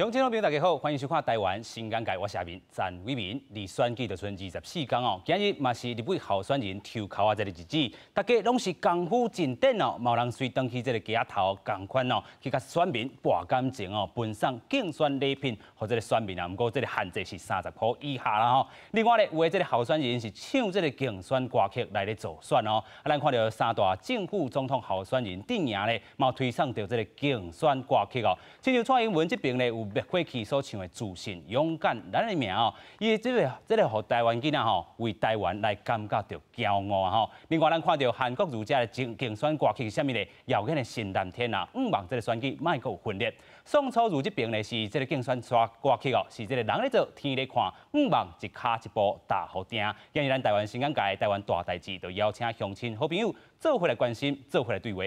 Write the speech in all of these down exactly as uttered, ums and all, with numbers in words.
乡亲朋友大家好，欢迎收看台湾新港界，我是阿明詹伟民。离选举就剩二十四天哦，今日嘛是立委候选人抽考啊这个日子，大家拢是功夫真顶哦，冇人随登去这个街头共款哦，去甲选民博感情哦，分送竞选礼品或者个选民啊，不过这个限制是三十块以下啦吼。另外咧，有的这个候选人是唱这个竞选歌曲来咧助选哦，啊，咱看到三大正副总统候选人顶赢咧，嘛推送到这个竞选歌曲哦，亲像蔡英文这边咧有。过去所唱的自信、勇敢，咱的名哦，伊这个这个，互台湾囡仔吼为台湾来感觉到骄傲啊吼。另外，咱看到韩国瑜家的竞竞选歌曲是啥物咧？遥远的新蓝天啊，毋望这个选举卖个有分裂。宋楚瑜这边咧是这个竞选歌歌曲哦，是这个人咧做，天咧看，毋望一卡一步大好定。今日咱台湾新港界台湾大代志，就邀请乡亲好朋友做回来关心，做回来对话。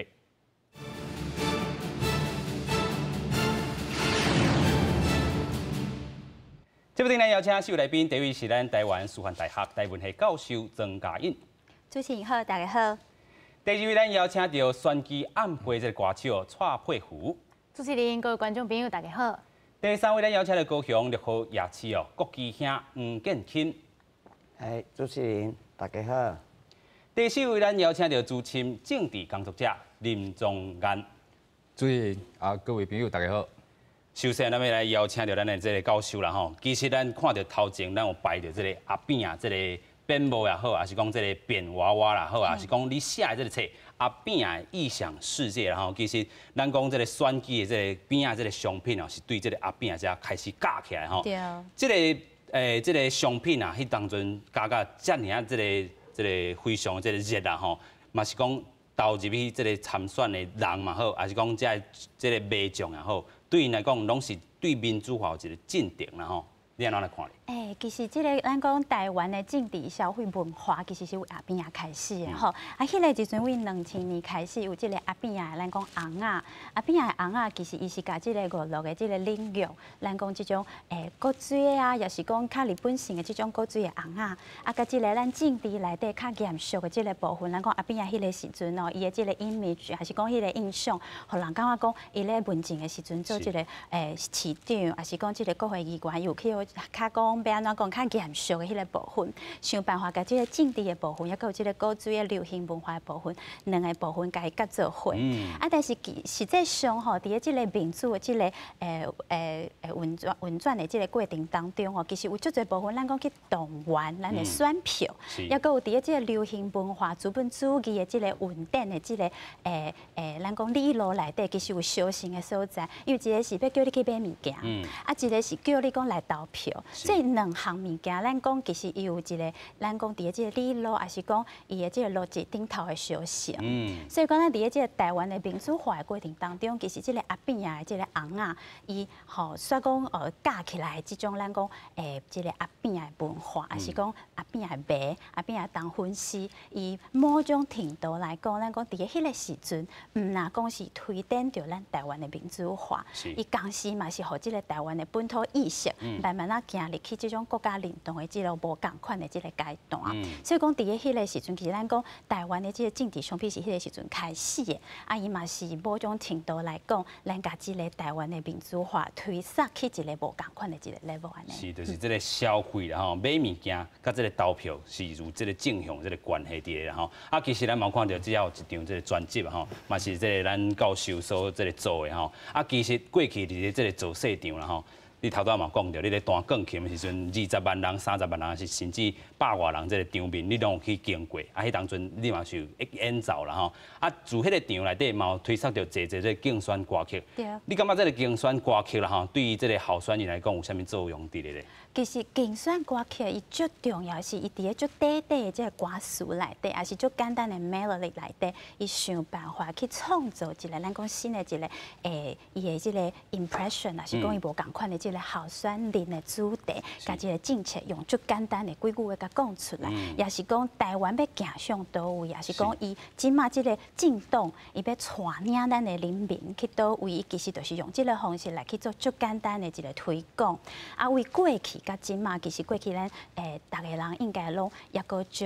这部电影邀请四位来宾，第一位是咱台湾师范大学台文系教授曾嘉颖。 主持人好，大家好。 第二位咱邀请到选举暗配这个歌手蔡佩芙。 主持人各位观众朋友大家好。 第三位咱邀请到高雄六号夜市哦，国旗兄黄建钦。 哎，主持人大家好。 第四位咱邀请到资深政治工作者林宗彦。 主持人啊，各位朋友大家好。 首先，咱要来邀请到咱的这个教授啦吼。其实咱看到头前，咱有摆着这个阿扁啊，这个编舞也好，还是讲这个变娃娃啦好，还是讲你写的这个册《阿扁的异想世界》啦吼。其实咱讲这个选举的这个扁啊，这个商品哦，是对这个阿扁啊才开始架起来吼。 对。 这个诶，这个商品啊，迄当阵加到遮尔啊，这个这个非常这个热啊吼，嘛是讲投入去这个参选的人嘛好，还是讲这这个民众也好。对因来讲，拢是对民主化有一个进程啦吼，你安怎来看咧？ 诶、欸，其实即个咱讲台湾的政治消费文化，其实是由阿扁仔开始的吼。啊，迄个时阵为两千年开始有即个阿扁仔，咱讲红仔，阿扁仔红仔其实伊是甲即个娱乐的即个领域，咱讲即种诶古锥啊，也是讲较日本性的即种古锥的红仔，啊，甲即个咱政治内底较严肃的即个部分，咱讲阿扁仔迄个时阵哦，伊的即个 image 还是讲迄个印象，互人感觉讲伊咧文静的时阵做即个诶市长，还是讲即个国会议员，有去较讲。要安怎讲较严肃的迄个部分，想办法甲即个政治的部分，也有即个古锥的流行文化的部分，两个部分甲伊合做伙。嗯、啊，但是实际上吼，伫咧即个民主的即个诶诶诶运转运转的即个过程当中吼，其实有足侪部分，咱讲去动员咱的选票，也有伫咧即个流行文化、资本主义的即个稳定的即个诶诶，咱讲理路内底，其实有小型的所在，因为一个是要叫你去买物件，嗯、啊，一个是叫你讲来投票，所以。两项物件，咱讲其实伊有一个，咱讲伫咧即个理路，还是讲伊的即个逻辑顶头的小型。嗯。所以讲咱伫咧即个台湾的民主化的过程当中，其实即个阿扁啊，即个红啊，伊吼说讲呃架起来即种咱讲诶，即个阿扁的文化，还是讲阿扁的卖，阿扁的当粉丝，伊某种程度来讲，咱讲伫咧迄个时阵，毋若讲是推展着咱台湾的民主化，伊同时嘛是互即个台湾的本土意识，慢慢啊行入去。即种国家认同的即个无共款的即个阶段，嗯、所以讲伫咧迄个时阵，其实咱讲台湾的即个政治商品是迄个时阵开始的，啊，伊嘛是某种程度来讲，咱甲即个台湾的民主化推上去一个无共款的一个 level 安尼。 是，就是即个消费啦吼，买物件甲即个投票是有即个正向即个关系伫咧吼。啊，其实咱嘛看到只要有一张即个专辑啊吼，嘛是即个咱教授所即个做的吼。啊，其实过去伫咧即个做市场啦吼。你头拄嘛讲着，你咧弹钢琴的时阵，二十万人、三十万人，是甚至百外人，这个场面你拢有去经过。啊，迄当阵你嘛是有演奏啦吼。啊，自迄个场内底嘛有推出着侪侪个竞选歌曲。对。你感觉这个竞选歌曲啦吼，对于这个候选人来讲有啥物作用伫咧咧？ 其实竞选歌曲伊最重要是伊伫咧最短短的这个歌词内底，也是最简单的 melody 内底，伊想办法去创造一个咱讲新的一个诶，伊的这个 impression， 也是讲伊无共款的这个候选人的主题，甲这个政策用最简单的几句话甲讲出来，也是讲台湾要行向倒位，也是讲伊即马这个进动，伊要带领咱的人民去倒位，其实就是用这个方式来去做最简单的一个推广，啊，为过去。甲即马其实过去咱诶，逐个人应该拢抑个少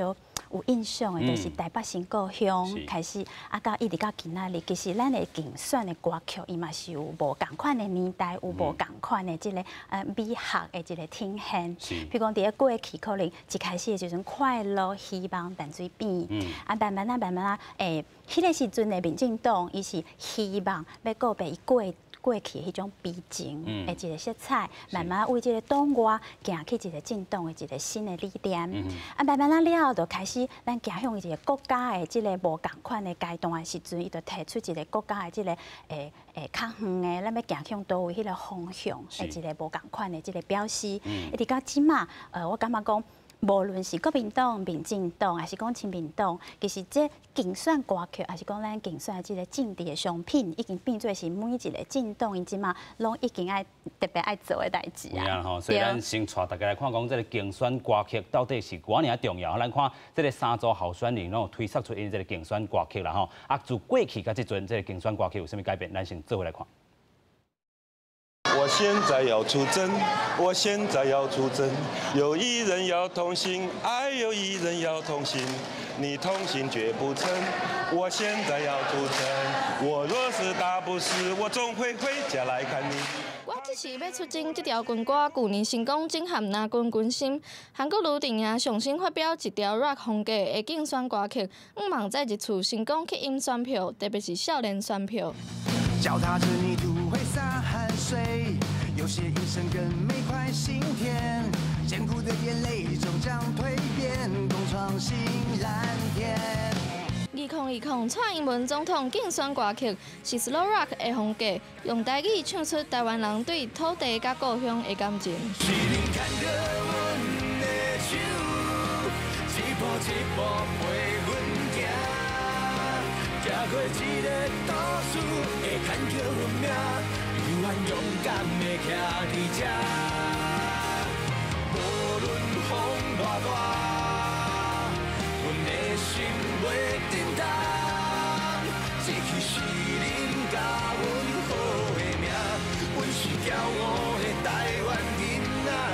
有印象的，就是台北新故乡开始，啊到一直到今仔日，其实咱的竞选的歌曲，伊嘛是有无共款的年代，有无共款的即个呃美学的一个呈现。譬如讲，伫咧过去可能一开始的时阵快乐、希望淡水边，啊慢慢啊慢慢啊，诶，迄个时阵的民进党，伊是希望要告别过。过去迄种悲情的一个色彩，慢慢为这个党外行去一个进党的一个新的理念。啊，慢慢啊了后，就开始咱行向一个国家的这个无共款的阶段的时阵，伊就提出一个国家的这个诶诶较远的，咱要行向倒位迄个方向的一个无共款的这个表示。一直到即马，呃，我感觉讲。无论是国民党、民进党，还是讲亲民党，其实这竞选歌曲，还是讲咱竞选这个政治的商品，已经变做是每一个政党因即嘛，拢已经爱特别爱做的代志啊。 有影吼，所以咱先带大家来看讲，这个竞选歌曲到底是偌尔重要。咱看这个三组候选人拢推出出因这个竞选歌曲啦吼，啊，自过去到即阵，这个竞选歌曲有啥物改变？咱先做回来看。 我现在要出征，我现在要出征，有一人要同行，爱有一人要同行，你同行绝不成。我现在要出征，我若是打不死，我总会回家来看你。 我这次要出征这条军歌，去年成功震撼南军军心。韩国女定也上新发表一条 rap 风格的竞选歌曲，毋望再一次成功吸引选票，特别是少年选票。 脚踏着泥土会洒汗水，有些一生更没块心田，艰苦的眼泪终将蜕变，共创新蓝天。 二零二零蔡英文总统竞选歌曲是 slow rock 的风格，用台语唱出台湾人对土地甲故乡的感情。是恁牵着阮的手，一步一步陪阮行，行过一个都市，会牵着阮命，永远勇敢的徛伫这。无论风偌大，阮的心袂震动，这去是恁甲阮好的命，阮是骄傲的台湾囡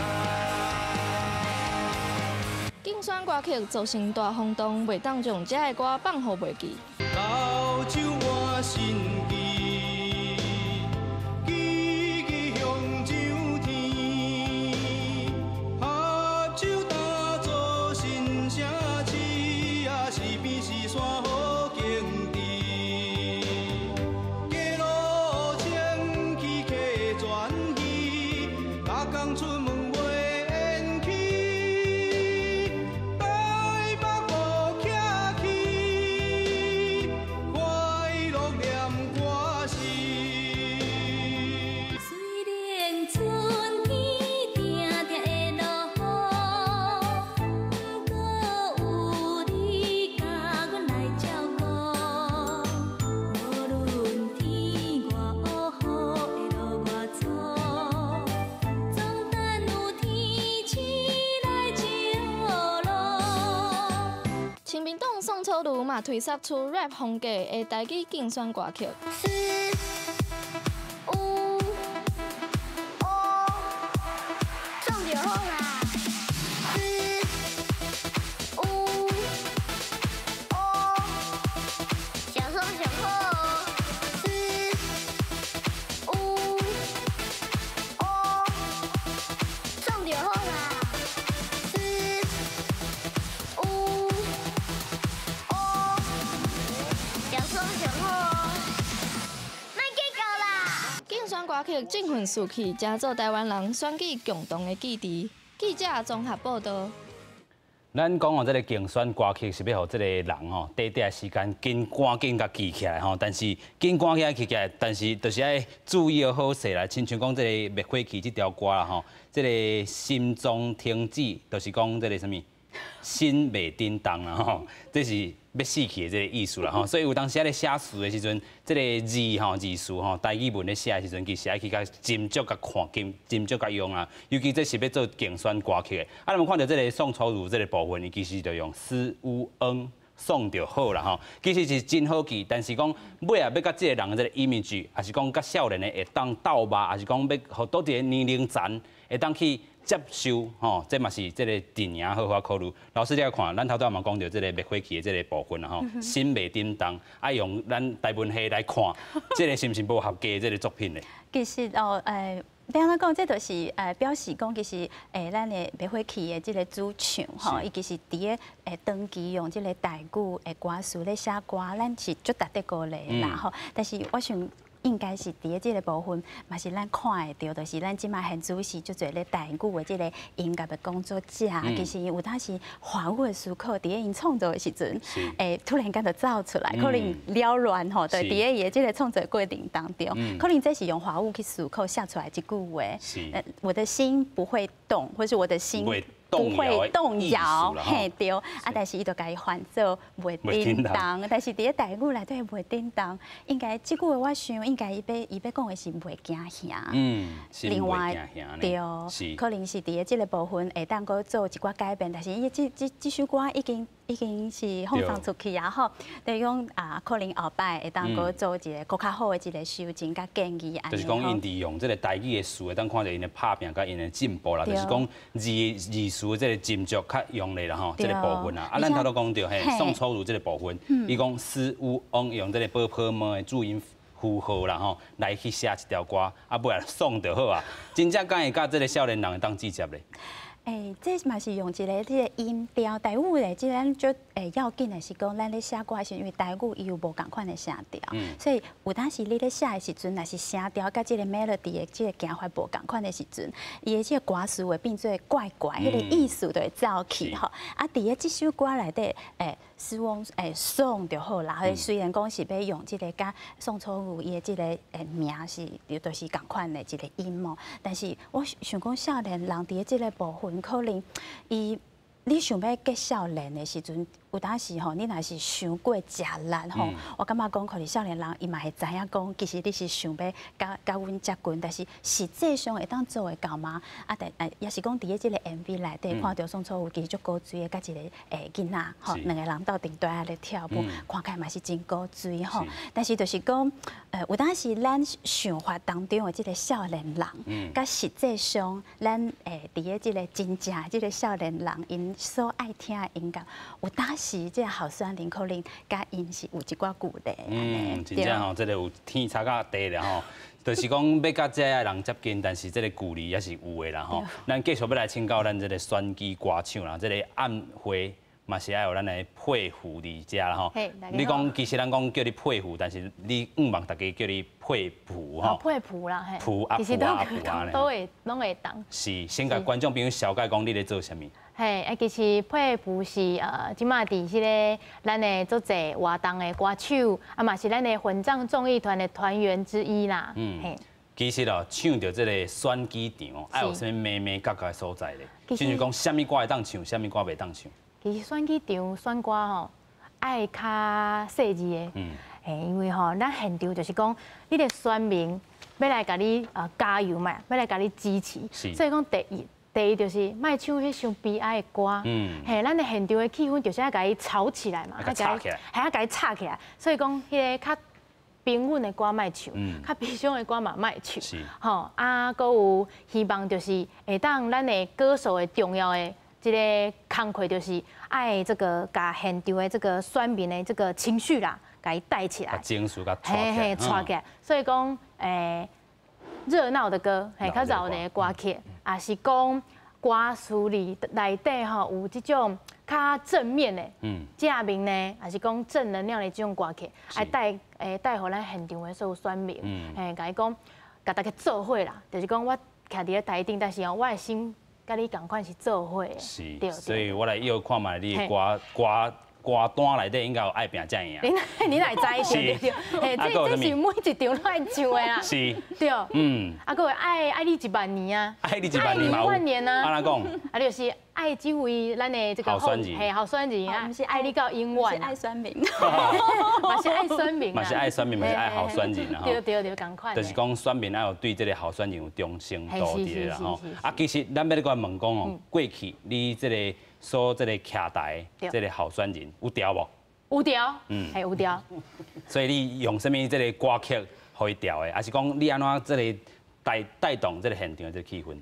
仔。竞选歌曲造成大轰动，袂当将这个歌放互袂记。老酒我心记，记记向上天，合手打造新城市，也是边是山好景致。街路前去客转移，大江出门。宋楚瑜嘛推出出 rap 风格的台语竞选歌曲。四五五，送就好啦。四五五，上好上好。四五五，送就好啦。竞选歌曲振奋士气，加做台湾人选举共同的基地。记者综合报道。 咱讲哦，这个竞选歌曲是要互这个人吼，短短时间紧赶紧甲记起来吼。但是紧赶紧记起来，但是就是爱注意好势啦。亲像讲这个灭火器这条歌啦吼，这个心中停止，就是讲这个什么心未叮当啦吼，这是要死去的这个意思啦吼。所以有当时咧写词的时阵，这个字吼字数吼，台语文咧写的时阵，其实爱去甲斟酌甲看，斟斟酌甲用啊。尤其这是要做竞选歌曲的。啊，你们看到这个宋楚瑜这个部分，伊其实就用思乌恩送就好啦吼。其实是真好记，但是讲尾啊要甲这个人的这个 image， 还是讲甲少年的会当斗吧，还是讲要互倒一个年龄层会当去接受吼，这嘛是这个电影好好考虑。老师你来看，咱头拄嘛讲到这个灭火器的这个部分啦吼，心未叮当，爱用咱台文系来看，这个是不是不合格的这个作品呢？ 其实哦，诶。等下讲，这就是诶表示讲，其实诶咱的灭火器的这个主唱吼，伊其实伫个诶长期用这个台语诶歌词咧写歌，咱是足值得鼓励啦吼。但是我想。应该是伫个即个部分，嘛是咱看会到，就是咱即摆现主是足侪咧台语的即个音乐的工作者，嗯、其实有当时华语的思考，伫个因创作的时阵，诶突然间就走出来，嗯、可能了乱吼，对，伫个伊的即个创作过程当中，嗯、可能这是用华语去思考写出来一句话，呃，我的心不会动，或是我的心。不会动摇，嘿对，啊，但是伊就甲伊换做袂叮当，但是伫个台语内底袂叮当，应该即句话我想应该伊要伊要讲的是袂惊吓，嗯，另外对，可能是伫个即个部分会当搁做一寡改变，但是伊即即即首歌已经已经是放送出去啊吼，等于讲啊，可能后摆会当搁做一个更较好的一个修正甲建议， 就是讲因利用即个台语的词，会当看到因的拍拼甲因的进步啦，就是讲字字。词这个斟酌较用力啦吼，这个部分啊，啊，咱头都讲到嘿，宋楚瑜这个部分，伊讲思乌翁用这个波波么的注音符号啦吼，来去写一条歌，啊，不然送就好啊，真正敢会甲这个少年人会当记接咧。 诶，这嘛是用一个这个音调，台语咧，即咱就诶要紧的是讲，咱咧写歌时，因为台语伊有无共款的声调，嗯、所以有当时你咧写的时阵，若是声调甲即个 melody 的即个行法无共款的时阵，伊的即个歌词会变做怪怪，迄、嗯、个意思就会走去吼。啊，伫个即首歌内底，诶，诗翁诶宋就好啦。嗯、虽然讲是要用即个甲宋楚瑜伊的即个诶名是，都是共款的一个音哦，但是我想讲少年人伫个即个部分。可能伊，你想要结少年的时阵，有当时吼，你若是想过食力吼，我感觉讲可能少年人伊嘛会知影讲，其实你是想要甲甲阮接近，但是实际上会当做会到吗？啊，但诶，也是讲伫个即个 M V 内底看到宋楚瑜其实足高水的，甲一个诶囡仔吼，两个人斗阵台下咧跳舞，看起来嘛是真高水吼。但是就是讲，呃，有当时咱想法当中的即个少年人，甲实际上咱诶伫个即个真正即个少年人因所爱听的音乐，有当是这候选人可能甲因是有一寡距离。 嗯，真正吼，这个有天差甲地了吼，就是讲要甲这个人接近，但是这个距离也是有的啦吼。咱继续要来请教咱这个选举歌唱啦，这个暗会嘛是爱有咱的配符伫遮啦吼。你讲其实咱讲叫你配符，但是你毋望大家叫你配谱吼。 配谱啦，嘿。 谱啊谱啊谱啊都会拢会当。 是，先甲观众朋友小解讲你咧做啥物。 嘿，啊，其实配谱是呃，即马伫迄个咱的足侪活动的歌手，啊嘛是咱的混账综艺团的团员之一啦。嗯，嘿。 其实哦，唱到这个选举场，爱有啥物咩咩角角的所在咧？就是讲，啥物歌会当唱，啥物歌袂当唱。 其实选举场选歌吼，爱较细致的。嗯。嘿，因为吼，咱现场就是讲，你的选民要来甲你呃加油嘛，要来甲你支持。是。所以讲第一。第一就是卖唱迄伤悲哀的歌，嗯，嘿，咱的现场的气氛就是要甲伊炒起来嘛， 要吵起来， 还要甲伊吵起来。所以讲，迄个较平稳的歌卖唱，较悲伤的歌嘛卖唱，是，吼，啊，搁有希望就是会当咱的歌手的重要的这个工课，就是爱这个甲现场的这个选民的这个情绪啦，甲伊带起来， 把情绪甲带起来，嘿嘿，带起来。所以讲，诶。热闹的歌，嘿，较热闹的歌曲，也是讲歌词里内底吼有这种较正面的，嗯，正面呢，也是讲正能量的这种歌曲，来带诶带互咱现场的所有选民，嗯，嘿，甲伊讲，甲大家做伙啦，就是讲我徛伫咧台顶，但是哦，我的心甲你同款是做伙的， 是，对，所以我来要看卖你的歌歌。歌单内底应该有爱拼才赢。 你你来知对对，嘿，这这是每一场都爱唱的啦。 是。 对。嗯。啊，搁有爱爱你一万年啊。 爱你一万年嘛。 爱你一万年啊。 安怎讲？ 啊，就是爱这位咱的这个候选人， 嘿，候选人啊，是爱你到永远。 是爱选民。 嘛是爱选民。 嘛是爱选民，嘛是爱候选人啊。 对对对，同款。 就是讲选民要有对这个候选人有忠诚度伫啦吼。啊，其实咱要咧讲问讲哦，过去你这个所这个徛台这个候选人有调无？ 有调，嗯，系有调。 所以你用什么这个歌曲可以调的，还是讲你安怎这个带带动这个现场的这个气氛？ 诶，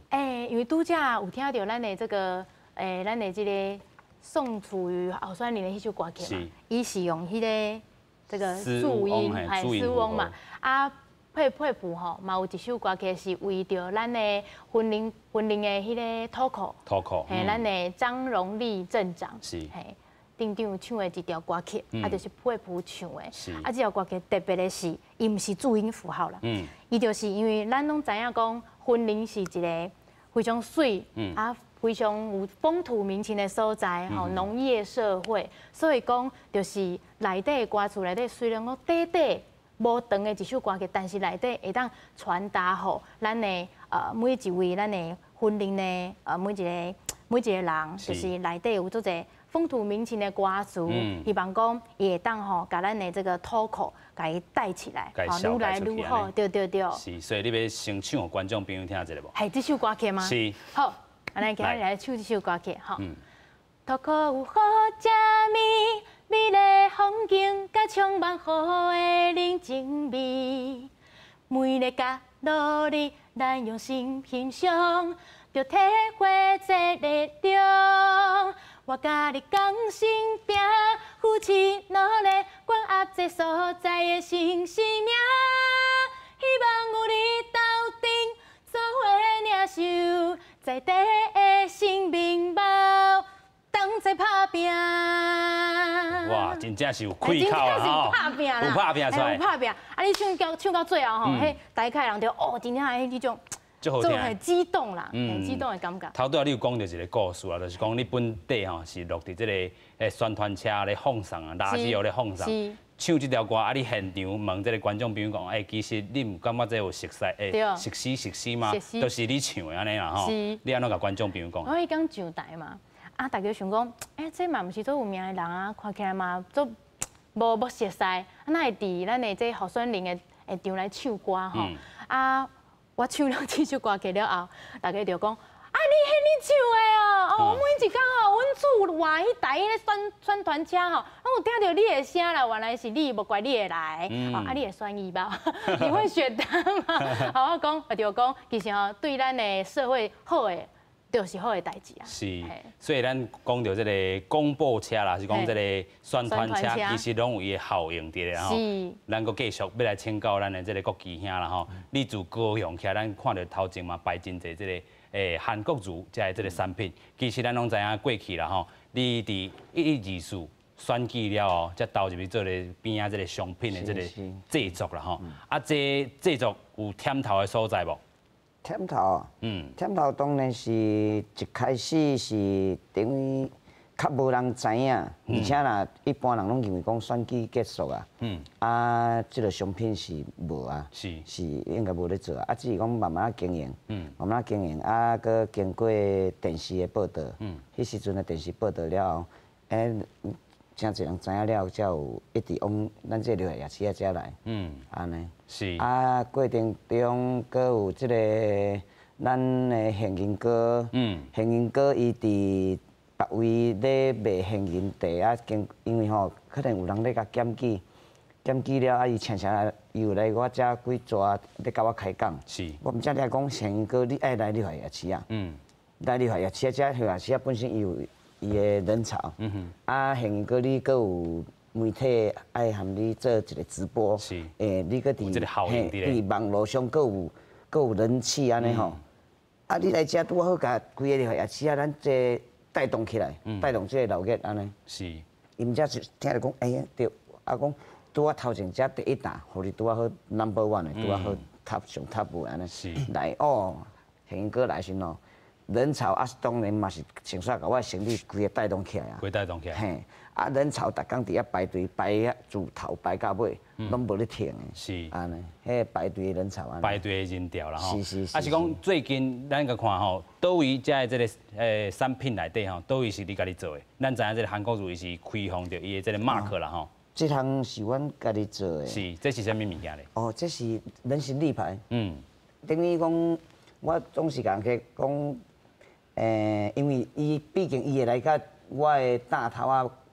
诶，因为拄则有听到咱的这个诶，咱的这个宋楚瑜后选人的迄首歌曲嘛，伊是用迄个这个注音还是翁嘛，啊佩佩服吼，嘛有一首歌曲是为着咱的婚龄婚龄的迄个土库， 土库， 嘿，咱的张荣利镇长是， 嘿。镇长唱的一条歌曲，啊，就是佩服唱的。啊，这条歌曲特别的是，伊毋是注音符号啦，伊就是因为咱拢知影讲，婚林是一个非常水，啊，非常有风土民情的所在，吼，农业社会，所以讲就是内底的歌词内底虽然讲短短无长的一首歌曲，但是内底会当传达互咱的呃每一位咱的婚林的呃每一个每一个人，就是内底有做者。风土民情的歌词，希望讲也当吼，把咱的这个土库，甲伊带起来， 好， 愈来愈好，对对对。 是，所以你要先唱给观众朋友听一下无？ 系这首歌曲吗？ 是。 好，咱来今日来唱这首歌曲，吼。土库有好食面，美丽风景，甲充满好的人情味。每个角落里，咱用心欣赏，就体会这力量。我甲你同心拼，夫妻努力，管压这所在的新生命。希望有你斗阵，做伙领袖，在地的生命包，同齐打拼。 哇，真正是有开口啊！ 吼，拍拼啦， 有拍拼出来， 有拍拼。啊，你唱到唱到最后吼，迄台下人就哦，真正迄种。 就很激动啦，很激动的感觉。 头拄你有讲到一个故事啊，就是讲你本地吼是落伫这个诶宣传车咧放送啊，垃圾又咧放送，唱这条歌啊，你现场问这个观众朋友讲，诶，其实你唔感觉这有熟悉诶，熟悉熟悉吗？就是你唱的安尼啦吼，你安怎甲观众朋友讲？ 我迄讲上台嘛，啊，大家想讲，诶，这嘛毋是做有名的人啊，看起来嘛做无无熟悉，啊，那会伫咱的这候选人的会场来唱歌吼，啊。我唱了这首歌曲了后，大家就讲：啊，你迄你唱的哦！哦，每一工哦，阮厝外迄台迄宣宣传车吼，拢有听到你的声啦。原来是你，无怪你会来。哦，啊，你会选伊吧？你会选他吗？好，我讲，我就讲，其实吼，对咱的社会好的，就是好的代志啊。 是，所以咱讲到这个广播车啦，是讲这个宣传车，其实拢有伊的效应伫咧吼。咱阁继续要来请教咱的这个国旗兄啦吼。你自高雄起来，咱看到头前嘛摆真侪这个诶韩国族遮的这个产品，其实咱拢知影过去啦吼。你伫一一二四选举了后，才投入去做咧边仔这个商品的这个制作啦吼。啊，这制作有忝头的所在无？ 忝头，嗯，忝头当然是一开始是等于较无人知影，而且啦，一般人拢认为讲选举结束啊，嗯，啊，即个商品是无啊，是是应该无咧做啊，啊，只是讲慢慢经营，嗯，慢慢经营，啊，佮经过电视的报道，嗯，迄时阵的电视报道了后，诶，真侪人知影了，才有一直往咱这个夜市啊遮来，嗯，安尼。是啊，过程中阁有即个咱的现银哥，嗯，现银哥伊伫别位咧卖现银茶啊，经因为吼可能有人咧甲检举，检举了啊，伊常常又来我遮几抓咧甲我开讲，是，我毋知你讲现银哥你爱来你海夜市啊，嗯，来你海夜市啊，遮海夜市啊本身伊有伊的人潮，嗯哼，啊现银哥你阁有。媒体爱含你做一个直播，是，诶，你搁伫嘿，伫网络上搁有搁有人气安尼吼，啊，你来遮拄好甲规个夜市啊，咱这带动起来，带动这个老热安尼，是，因遮是听着讲，哎呀，对，啊讲拄啊头前遮第一档，互你拄啊好 number one 的，拄啊好 top 上 top 安尼，是，来哦，现哥来先咯。人潮啊，当然嘛是先煞甲我生意规个带动起来啊，规带动起来。嘿，啊人潮逐工伫遐排队排啊，自头排到尾，拢无咧停的。是。安尼，迄排队的人潮安尼。排队的人潮啦吼。是是是。啊是讲最近咱个看吼，倒位遮的这个诶产品内底吼，倒位是你家己做的？咱知影这个韩国族伊是开放着伊的这个 mark 啦吼。这项是阮家己做的。是，这是啥物物件咧？哦，这是人形立牌。嗯。等于讲，我总是讲去讲。诶，因为伊毕竟伊会来甲我的大头啊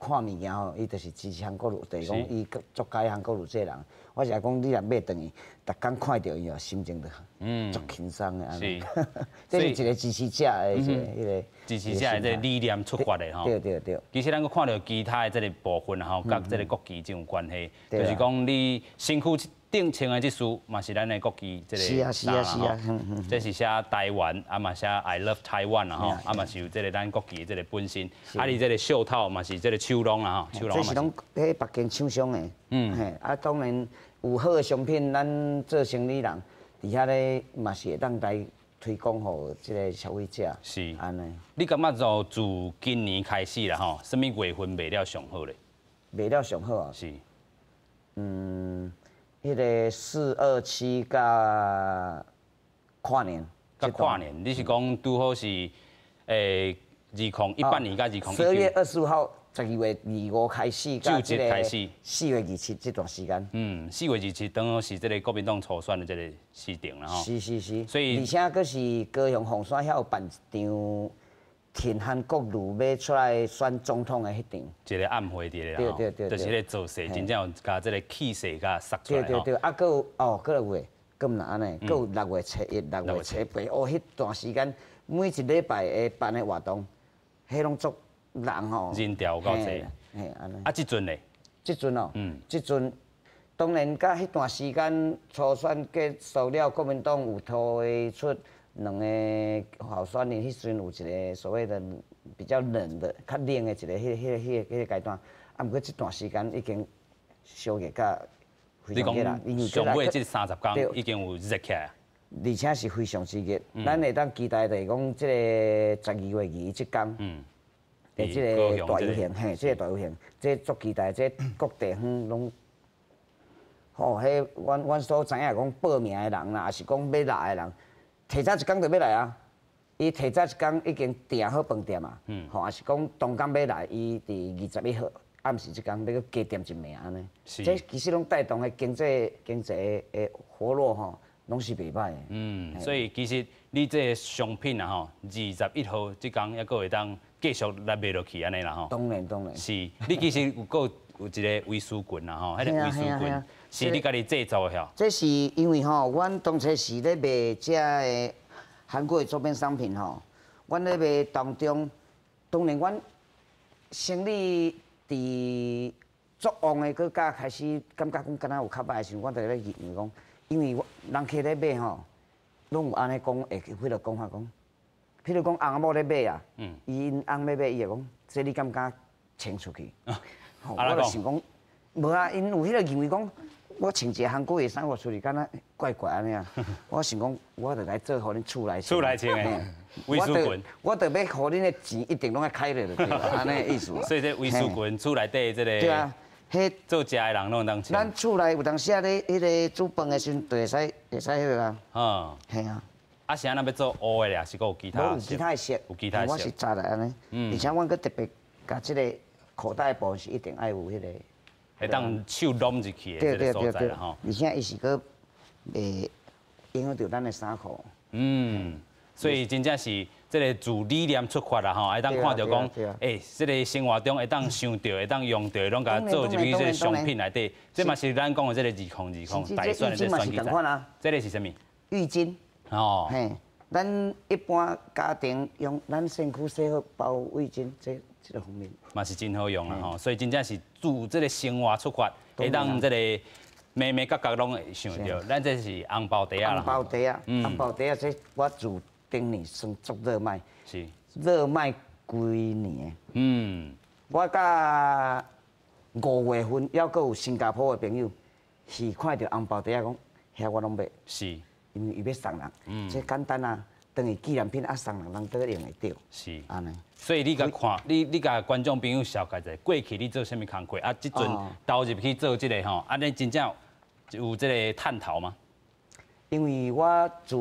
看物件吼，伊就是支持韩国瑜，就是讲伊足介韩国瑜这人。我是讲你若买转去，逐工看到伊哦，心情就足轻松的安尼。这是一个支持者的一个迄个支持者的这个理念出发的吼。 对对对。 其实咱阁看到其他的这个部分吼，甲这个国旗真有关系，就是讲你身躯顶穿的这束嘛是咱的国旗这个是啊是啊是啊， 这是写台湾，啊嘛写 I love Taiwan 啦吼，啊嘛是有这个咱国旗的这个本身，啊你这个袖套嘛是这个手龙啦吼，手龙嘛是。 这是拢喺北京厂商的，嗯，嘿，啊当然有好的商品，咱做生意人伫遐咧嘛是会当来推广互这个消费者。 是， 安尼。 你感觉就自今年开始啦吼，什么月份卖了上好咧？ 卖了上好啊。 是。 嗯。迄个四二七甲跨年， 甲跨年，你是讲拄好是诶二零一八年甲二零一九。 十二月二十五号，十二月二五开始， 就节开始， 四月二七这段时间。 嗯，四月二七等于是这个国民党初选的这个时定了吼。 是是是。 所以， 而且佫是高雄凤山遐有办一场挺韩国瑜要出来选总统的迄场。 一个暗会伫咧对对对。 就是咧造势，真正有甲这个气势甲杀出来对对对，啊，佫有哦，佫有诶，佫毋若安尼，佫有六月初一、六月初八，哦，迄段时间每一礼拜会办的活动，迄拢足人吼。 人潮够济。 嘿，安尼。 啊，即阵咧？ 即阵哦，嗯，即阵当然，甲迄段时间初选结束了，国民党有推出两个候选人，迄时阵有一个所谓的比较冷的、较冷的一个、迄、迄、迄、迄个阶段。啊，毋过即段时间已经烧热甲非常热啦。 你讲上尾即三十天已经有热起来。 而且是非常之热，咱会当期待就是讲即个十二月二十即天。嗯。诶，即个大游行，嘿，即个大游行，即足期待，即各地方拢，吼，迄阮阮所知影讲报名的人啦，也是讲要来的人，提早一天就要来啊。伊提早一天已经订好饭店啊，吼，也是讲当天要来，伊伫二十一号暗时即天要加点一暝安尼。即其实拢带动的经济经济的活络吼，拢是袂歹的。嗯， 所以其实你这个商品啊吼，二十一号即天还阁会当。继续来卖落去安尼啦吼， 当然当然。 是，你其实有个有一个威士棍啦吼，迄个威士棍是你家己制造的吼。 这是因为吼，阮当初是咧卖这个韩国的周边商品吼，阮咧卖当中，当然阮生意伫足旺的搁甲开始感觉讲敢若有较歹的时候，我就咧认为讲，因为我人客咧买吼，拢有安尼讲，会迄个讲法讲。譬如讲，翁某咧买啊，伊翁要买，伊就讲，这你敢敢穿出去？我就想讲，无啊，因有迄个认为讲，我穿一个韩国的衫我出去，敢若怪怪安尼啊。我想讲，我就来做互恁厝内穿。 厝内穿的，威士棍。 我就要互恁的钱一定拢要开了，对吧？安尼意思。 所以这威士棍厝内底这个。 对啊，迄做食的人拢当穿。 咱厝内有当时啊咧，迄个煮饭的时阵，就会使会使迄个啊。嗯。系啊。 啊，是安那要做乌的咧，是阁有其他？ 有其他的色， 有其他的色。 我是扎来安尼，而且阮阁特别甲即个口袋部是一定爱有迄个， 会当手拢入去的这个所在啦吼。 而且伊是阁袂影响到咱的衫裤。 嗯，所以真正是这个自理念出发啦吼，会当看到讲，诶，这个生活中会当想到、会当用到，拢甲做入去这个商品内底，这嘛是咱讲的这个二零二零大选的这个选举战。这个是啥物？ 浴巾。哦，嘿，咱一般家庭用咱身躯洗好包围巾，这这个方面嘛是真好用啦吼，所以真正是自这个生活出发，会当这个每每角角拢会想到，咱这是红包袋啊啦。 红包袋啊，红包袋啊，这我自顶年算足热卖， 是热卖几年。嗯，我甲五月份还阁有新加坡的朋友，是看到红包袋啊，讲遐我拢买。 是。 因为伊要送人，嗯，这简单啊，等于纪念品啊，送人人都用会到。 是， 安尼。 所以你甲看，你你甲观众朋友小解者，过去你做啥物工课啊？即阵投入去做即个吼，安尼真正有即个探讨吗？ 因为我自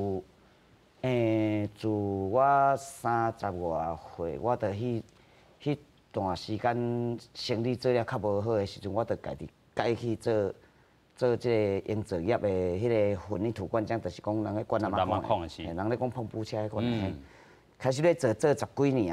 诶自我三十外岁，我着迄迄段时间生意做了较无好的时阵，我着家己改去做。做即个营造业的迄个混凝土灌浆，就是讲人咧灌阿妈矿的，人咧讲碰布车迄款的。开始咧做做十几年啊，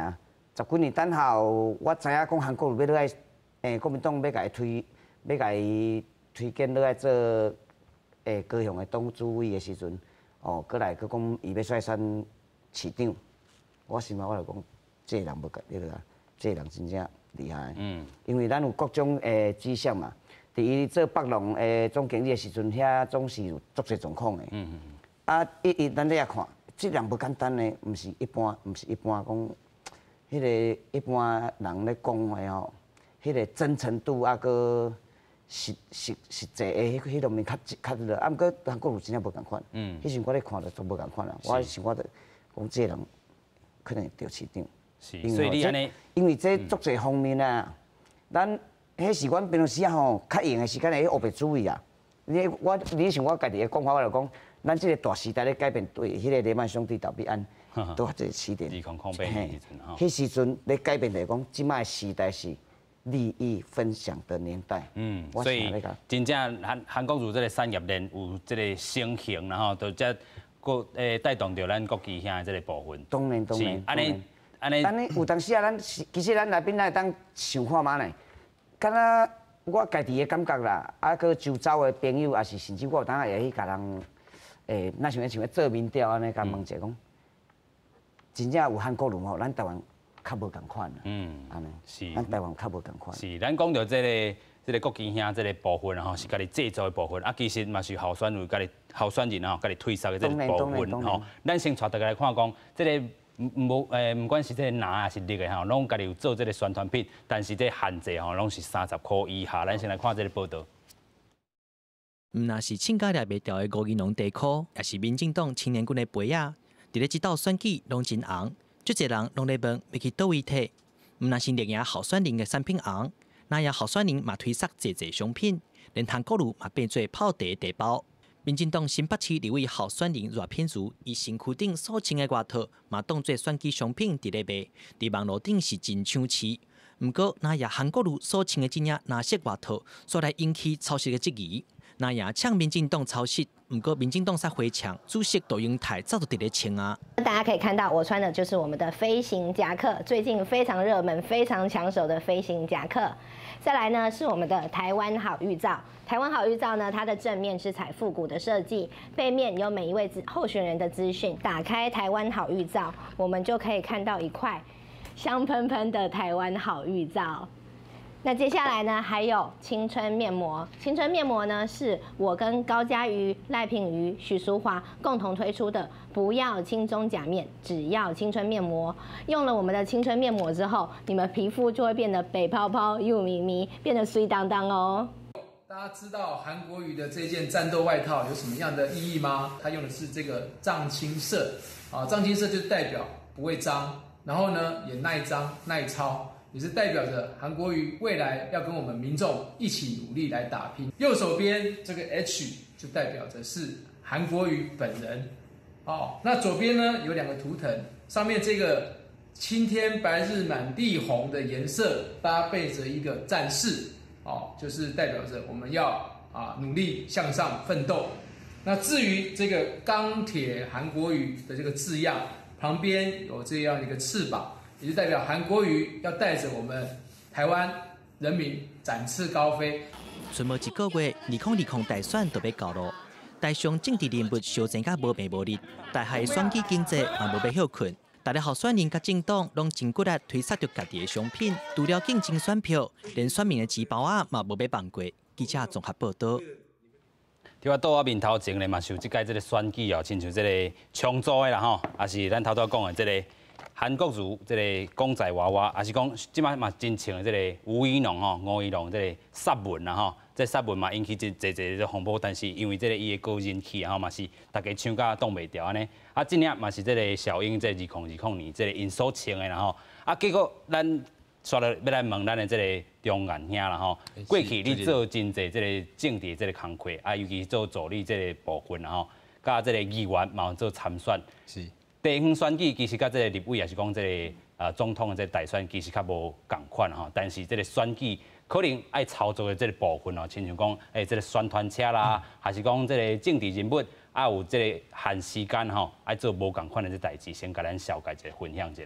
十几年等后，我知影讲韩国瑜要落来，诶，国民党要甲伊推，要甲伊推荐落来做诶高雄的党主委的时阵，哦，过来佮讲伊要率选市长，我心内我就讲，这个人无甲，你个，这个人真正厉害。嗯。因为咱有各种诶迹象嘛，伫伊做北农诶总经理的时阵，遐总是有足侪状况的。嗯嗯。啊，伊伊咱咧看，这人无简单的，毋是一般，毋是一般讲。迄个一般人咧讲话吼，迄个真诚度啊，个实实实际诶，迄迄方面较较热。啊，毋过韩国有真正无共款。嗯。迄时我咧看着都无共款啦。我想我着讲，这人可能会着市长。 是。所以你安尼， 因为这足侪方面啊，咱迄时阮平常时啊吼，较用诶时间会黑白主义啊。你我你像我家己诶讲法，我就讲，咱即个大时代咧改变，对迄个雷曼兄弟倒闭案。都这个起点， 二空空白迄阵吼， 迄时阵咧改变来讲，即卖时代是利益分享的年代。嗯， 所以真正韩韩国如这个产业链有这个成型，然后就这个诶带动着咱国际乡的这个部分。 当然当然， 安尼安尼， 安尼有当时啊，咱其实咱内边咱当想看嘛呢，敢若我家己的感觉啦，啊，佮周遭的朋友，也是甚至我有当下会去甲人诶，那像像做民调安尼，甲问者讲。真正有韩国人吼，咱台湾较无共款啦。嗯，安尼是，咱台湾较无共款。 是，咱讲到这个这个国旗兄这个部分吼，是家己制作的部分，啊，其实嘛是候选人家己候选人吼，家己推销的这个部分吼。咱先带大家来看讲，这个无诶，不管是这个拿还是绿的吼，拢家己有做这个宣传品，但是这限制吼，拢是三十块以下。咱先来看这个报道。 毋那是亲家掠袂掉的五二农地库，也是民进党青年军的杯啊。伫咧即道选举拢真红，足侪人拢咧问要去倒位摕。毋那是猎赢候选人的产品红，那也候选人嘛推出侪侪商品，连韩国瑜嘛变做泡茶地包。民进党新北市立委候选人热片如以身躯顶所穿的外套，嘛当做选举商品伫咧卖，伫网络顶是真抢市。毋过那也韩国瑜所穿的这件蓝色外套，所来引起抄袭的质疑。那也呛民进党抄袭，不过民进党才回呛，主席杜永泰早就伫咧穿啊。 大家可以看到，我穿的就是我们的飞行夹克，最近非常热门、非常抢手的飞行夹克。再来呢是我们的台湾好预兆，台湾好预兆呢，它的正面是采复古的设计，背面有每一位候选人的资讯。打开台湾好预兆，我们就可以看到一块香喷喷的台湾好预兆。那接下来呢，还有青春面膜。青春面膜呢，是我跟高嘉瑜、赖品妤、许淑华共同推出的，不要青中假面，只要青春面膜。用了我们的青春面膜之后，你们皮肤就会变得白泡泡又咪咪，变得水当当哦。 大家知道韩国瑜的这件战斗外套有什么样的意义吗？它用的是这个藏青色，啊，藏青色就代表不会脏，然后呢也耐脏耐操。也是代表着韩国瑜未来要跟我们民众一起努力来打拼。右手边这个 H 就代表着是韩国瑜本人，哦，那左边呢有两个图腾，上面这个青天白日满地红的颜色搭配着一个战士，哦，就是代表着我们要啊努力向上奋斗。那至于这个钢铁韩国瑜的这个字样，旁边有这样一个翅膀。也就代表韩国瑜要带着我们台湾人民展翅高飞。 剩无一个月，二零二零大选就要到咯。台上政治人物相争甲无病无力，台下选举经济嘛无要休困。大家候选人甲政党拢真骨力推出着家己的商品，除了竞争选票，连选民的钱包啊嘛无要放过。记者综合报道。 对啊，倒我面头前咧嘛，是有即届即个选举哦，亲像即个冲组的啦吼，也是咱头头讲的即个。韩国瑜这个公仔娃娃，也是讲即摆嘛真穿的这个吴怡农吼，吴怡农这个杀文啦吼，这杀文嘛引起一一一个风波，但是因为这个伊的高人气啊吼嘛是大家抢甲挡袂掉安尼。啊，今年嘛是这个小英这二零二零年这个因所穿的啦吼，啊结果咱刷了要来问咱的这个中原兄啦吼，过去你做真济这个政治这个工作，啊尤其做助理这个部分啦吼，甲这个议员嘛做参选。是。地方选举其实甲这个立委也是讲这个呃总统的这个大选其实较无共款吼，但是这个选举可能爱操作的这个部分哦，亲像讲诶这个宣传车啦，嗯、还是讲这个政治人物啊有这个限时间吼，爱做无共款的这代志，先甲咱小解一下分享一下。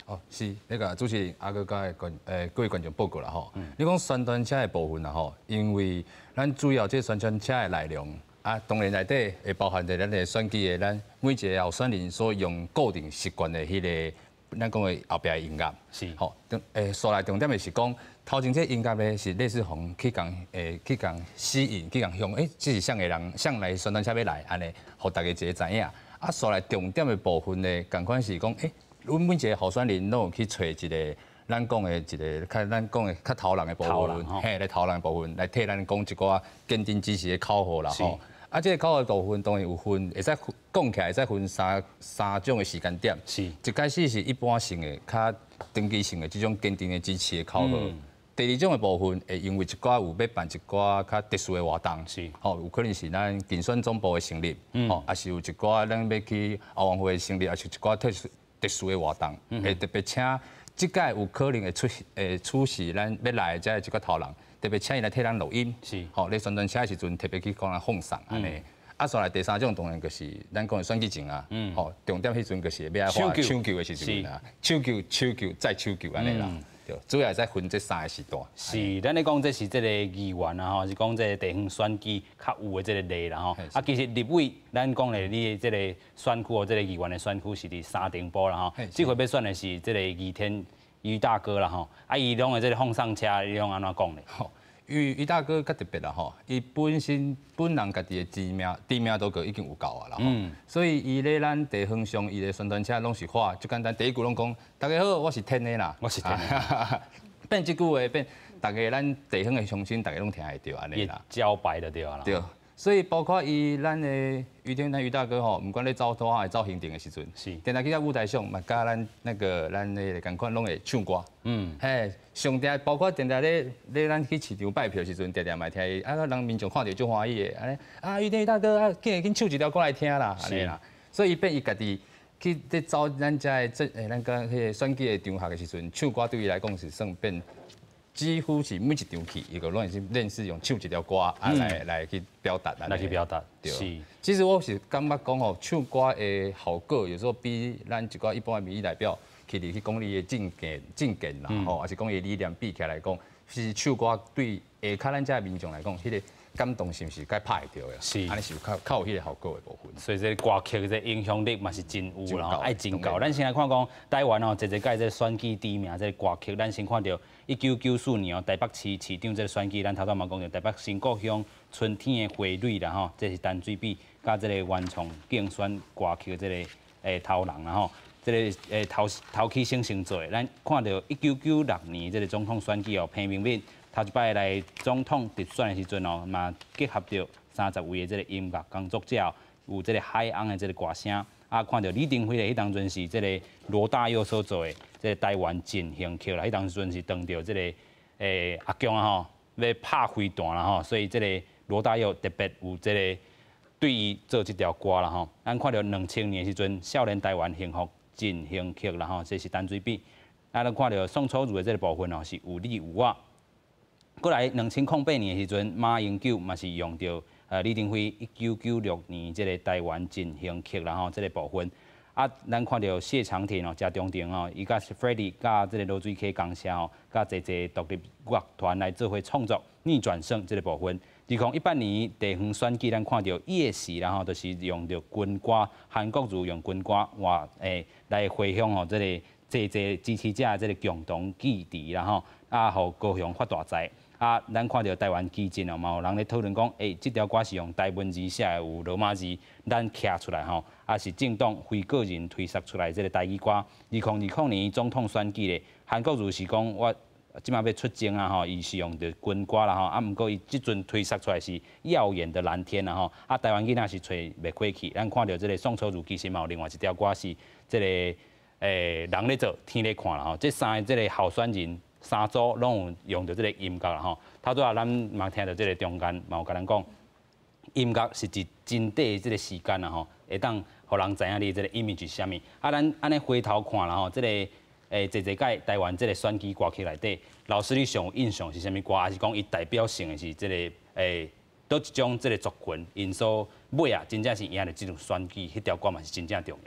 哦，是那个主持人阿哥甲观诶各位观众报告啦吼。嗯、你讲宣传车的部分啦吼，因为咱主要这宣传车的内容啊，当然内底会包含着咱的选举的咱每一个候选人所用固定习惯的迄个咱讲的后壁的音乐。是。吼，诶，所来重点的是讲头前这音乐咧是类似红去讲诶去讲吸引去讲向诶，这是向个人向来宣传车要来安尼，互大家一个知影。啊，所来重点的部分呢，共款是讲诶。阮每一个候选人都有去找一个咱讲的一个较咱讲的较头人的部分，嘿，来头人的部分来替咱讲一寡坚定支持的口号啦吼。啊，这个口号部分当然有分，会使讲起来会使分三三种的时间点。是，一开始是一般性的、较长期性的这种坚定的支持的口号。嗯、第二种的部分会因为一寡有要办一寡较特殊的活动，是，吼，有可能是咱竞选总部的成立，吼、嗯，也是有一寡咱要去奥运会的成立，也是一寡特殊。特殊的活动，会特别请即届有可能会出诶出席咱要来的这一个头人，特别请伊来替咱录音，是，吼，咧宣传车的时阵特别去讲咱放送安尼。啊，所来第三种当然就是咱讲的选举前啊，吼，重点迄阵就是要爱发抢救的时阵啊，抢救、抢救再抢救安尼啦。主要在分这三个时段。 是，咱咧讲这是这个议员啊，吼，是讲这个地方选举较有的这个例啦，吼。啊，其实立委，咱讲咧，你的这个选区哦，这个议员的选区是伫沙丁埔啦，吼。这回要选的是这个于天于大哥啦，吼。啊，伊拢的这个放上车，你拢安怎讲咧？ 于于大哥较特别啦吼，伊本身本人家己的知名知名度个已经有够啊啦，嗯，所以伊咧咱地方上伊的宣传车拢是话，就简单第一句拢讲，大家好，我是天的啦， 我是天的， 变即句话变，大家咱地方的乡亲大家拢听会着安尼啦， 招牌就对啦， 对。所以包括伊咱的于天咱于大哥吼，不管咧走拖还是走行程的时阵，是，定定去到舞台上，嘛甲咱那个咱的共款拢会唱歌，嗯，嘿，上定包括定定咧咧咱去市场拜票的时阵，定定嘛听伊，啊，人民众看着足欢喜的，安尼，啊，于天于大哥啊，紧紧唱一条歌来听啦，安尼啦，所以变伊家己去咧走咱遮的这诶，咱讲迄个选举的场合的时阵，唱歌对伊来讲是算变。几乎是每一场去，伊个拢是练习用唱一条歌啊来来去表达， 来去表达。 对。其实我是感觉讲吼，唱歌的效果有时候比咱一个一般的民意代表去入去讲你的政见、政见啦，吼，还是讲伊理念比起来讲，其实唱歌对下骹咱遮民众来讲，迄个感动性是该拍会到的。是。安尼是有较较有迄个效果的部分。 所以这歌曲的影响力嘛是真有啦，爱真高。咱先来看讲台湾哦，一个届这选举知名这歌曲，咱先看到。一九九四年哦，台北市市长这个选举，咱头头嘛讲着台北新国乡春天的花蕊啦吼，这是淡水比甲这个原创竞选歌曲这个诶头人啦吼，这个诶头头起先先做，咱看到一九九六年这个总统选举哦，彭明敏头一摆来总统直选的时阵哦，嘛结合着三十位的这个音乐工作者，有这个海昂的这个歌声，啊看到李登辉的迄当阵是这个罗大佑所做的。这个台湾进行曲啦，迄当时阵是当着这个诶、欸、阿强啊吼，要拍飞弹啦吼，所以这个罗大佑特别有这个对伊做这条歌啦吼。咱看到两千年时阵，少年台湾幸福进行曲啦吼，这是淡水比。咱咱看到宋楚瑜的这个部分哦，是有你有我。过来两千零八年的时阵，马英九嘛是用着呃李登辉一九九六年这个台湾进行曲啦吼，这个部分。啊，咱看到谢长廷哦，加中庭哦，伊甲 Freddie 甲这个罗水溪共社哦，甲一个独立乐团来做伙创作逆转胜这个部分。二零一八年地方选举，咱看到夜市然后就是用着军歌，韩国瑜用军歌话诶来回响哦，这个这这支持者这个共同支持然后啊，互高雄发大财。啊，咱看到台湾基金哦，嘛有人咧讨论讲，诶、欸，这条歌是用台文字写，有罗马字，咱刻出来吼，啊是政党非个人推设出来这个台语歌。二零二零年总统选举咧，韩国瑜是讲我即马要出征啊吼，伊是用着军歌啦吼，啊毋过伊即阵推设出来是耀眼的蓝天啦吼，啊台湾囡仔是找袂过去，咱看到这个宋楚瑜其实嘛有另外一条歌是这个诶、欸、人咧做，天咧看啦吼，这三个这个候选人。三组拢有用到这个音乐啦吼，头拄啊咱嘛听到这个中间嘛有甲咱讲，音乐是一真短的这个时间啦吼，会当互人知影你这个 image 是啥物。啊，咱安尼回头看啦吼，这个诶，这这届台湾这个选举歌曲内底，老师你上有印象是啥物歌？还是讲伊代表性的是这个诶，倒一种这个族群因素尾啊，真正是伊安尼这种选举，迄条歌嘛是真正重要的。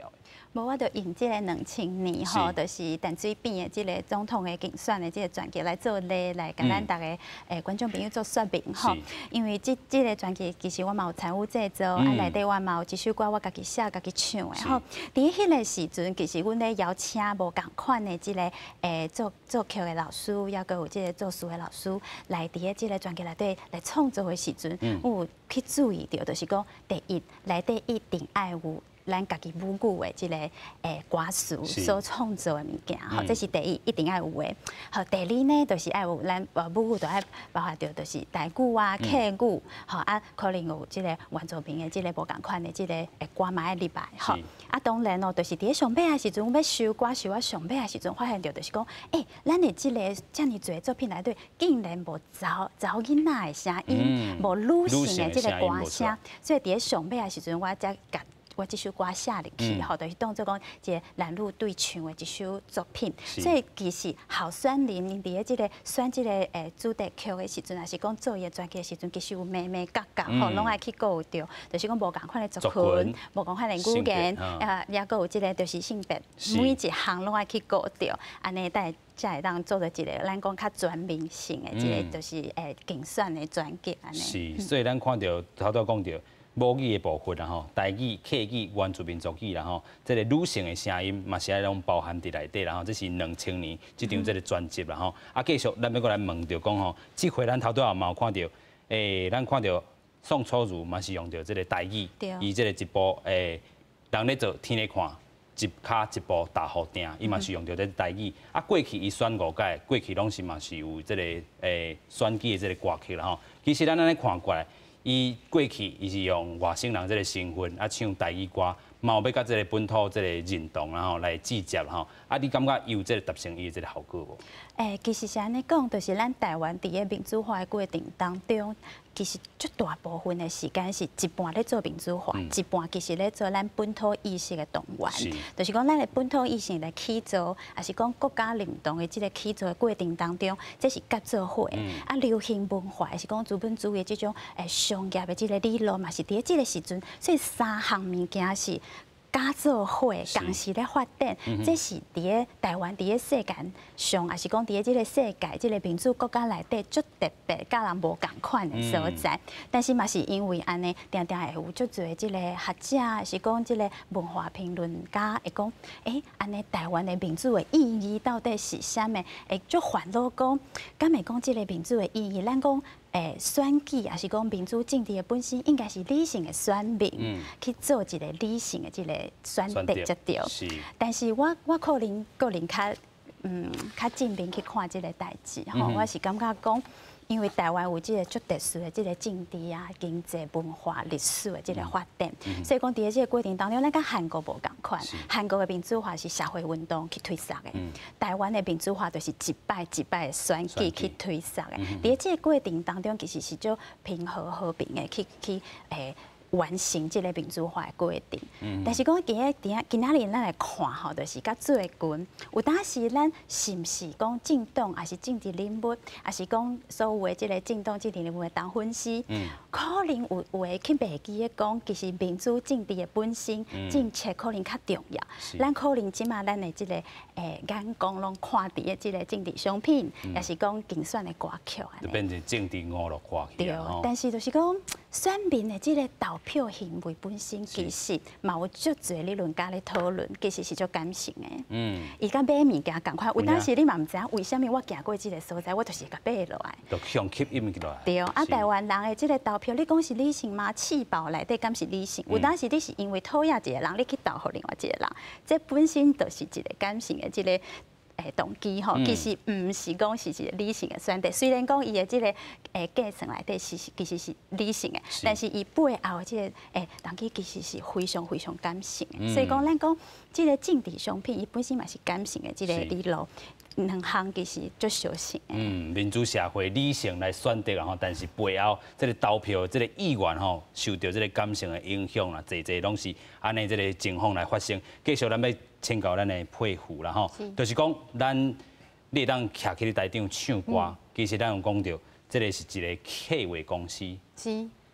无我就用这个两千年吼，就是淡水边的这个总统的竞选的这个专辑来做例来，跟咱大家诶观众朋友做说明吼。因为这这个专辑其实我嘛有参与制作，啊内底我嘛有一首歌我家己写、家己唱的吼。伫迄个时阵，其实阮咧邀请无共款的这个诶作作曲的老师，抑个有这个作词的老师来伫个这个专辑内底来创作的时阵，有去注意到，就是讲第一内底一定爱有。咱家己母语的即个诶歌词所创作的物件，吼，这是第一，一定要有诶。好，第二呢，就是爱有咱呃母语，就爱包含着就是台语啊、客语，吼啊，可能有即个原住民的即个无共款的即个诶歌嘛爱入来，吼。啊，当然咯，就是伫咧上尾的时阵，我要收歌收啊上尾的时阵，发现着就是讲，诶，咱的即个遮尔侪作品内底，竟然无查查囡仔的声音，无女性的即个歌声，所以伫咧上尾的时阵，我才甲。我这首歌写入去，吼、嗯，就是当作讲一个男女对唱的一首作品。所以其实郝酸林因伫个即个选即个诶主题曲的时阵，也是讲做伊个专辑的时阵，其实有美美角角，吼、嗯，拢爱去顾着，就是讲无共款的族群，无共款的语言，啊，也佫有即个就是性别，每一项拢爱去顾着，安尼才才会当做着一个咱讲较全面性的即个就是诶竞选的专辑安尼。 是，所以咱看到头拄讲到。母语的部分啦吼，台语、客语、原住民族语啦吼，这个女性的声音嘛是爱拢包含伫内底啦吼，这是两千年这张这个专辑啦吼。啊，继续咱要过来问着讲吼，这回咱头拄也嘛有看到，诶，咱看到宋楚瑜嘛是用着这个台语，伊这个一部诶，人咧做天咧看，一骹一部大雨定，伊嘛是用着这台语。啊，过去伊选五届，过去拢是嘛是有这个诶选举的这个歌曲啦吼。其实咱安尼看过来。伊过去伊是用外省人这个身份啊唱台语歌，嘛有要甲这个本土这个认同然后来制接吼，啊你感觉有这个达成伊的这个效果无？ 诶，其实是安尼讲，就是咱台湾伫个民主化的过程当中，其实绝大部分的时间是一半咧做民主化，嗯、一半其实咧做咱本土意识的动员。是，就是讲咱的本土意识来起造，也是讲国家认同的这个起造的过程当中，这是合作伙。嗯、啊，流行文化也是讲资本主义这种诶商业的这个理路嘛，是伫这个时阵，所以三项物件是。家做伙同时咧发展，嗯、这是伫个台湾伫个世界上，也是讲伫个即个世界、即、这个民主国家内底，足特别、甲人无共款的所在。嗯、但是嘛是因为安尼，定定会有足侪即个学者，也是讲即个文化评论家会讲，诶，安尼台湾的民主的意义到底是啥物？会足烦恼讲，敢会讲即个民主的意义？咱讲。诶，选举也是讲民主政治的本身应该是理性的选民，嗯、去做一个理性的这个选择才对。是。但是我我可能个人较嗯较正面去看这个代志吼，嗯、我是感觉讲。因为台湾有这个足特殊的这个政治啊、经济、文化、历史的这个发展，嗯、所以讲伫这个过程当中，咱跟韩国无共款。韩国的民主化是社会运动去推动的，嗯、台湾的民主化就是一摆一摆的选举去推动的。伫这个过程当中，其实是就平和和平的去去诶。完成这个民主化的过程，嗯、但是讲今日今今仔日咱来看吼，就是甲最近有当时咱是毋是讲政党，还是政治人物，还是讲所有的这个政党、政治人物的当分析，嗯、可能有有诶去袂记咧讲，其实民主政治的本身、嗯、政策可能较重要。咱可能即马咱的这个诶眼光拢看伫诶这个政治商品，也、嗯、是讲竞选的歌曲安尼。就变成政治娱乐歌曲。对，但是就是讲选民的这个投票行为本身其实嘛有足侪理论家咧讨论，其实是足感性的。嗯，伊甲买物件共款，有当时你嘛毋知影为虾米我行过即个所在，我就是甲买落来。 就向吸引落来。 对，啊，台湾人的即个投票，你讲是理性吗？气爆内底敢是理性？有当时你是因为讨厌一个人，你去投互另外一个人，这本身就是一个感性的即个。诶，动机吼，其实毋是讲是一个理性的选择。虽然讲伊的即个诶计算内底是其实是理性的，但是伊背后的即个诶动机其实是非常非常感性的。嗯、所以讲，咱讲即个政治商品，伊本身嘛是感性的即个理路。两项其实足相似。 嗯，民主社会理性来选择，然后但是背后这个投票这个意愿吼，受到这个感性的影响啦，侪侪拢是安尼这个情况来发生。继续咱要请教咱的佩服啦吼，就是讲咱你当徛起咧台顶唱歌，嗯、其实咱有讲到，这个是一个客户公司。 是。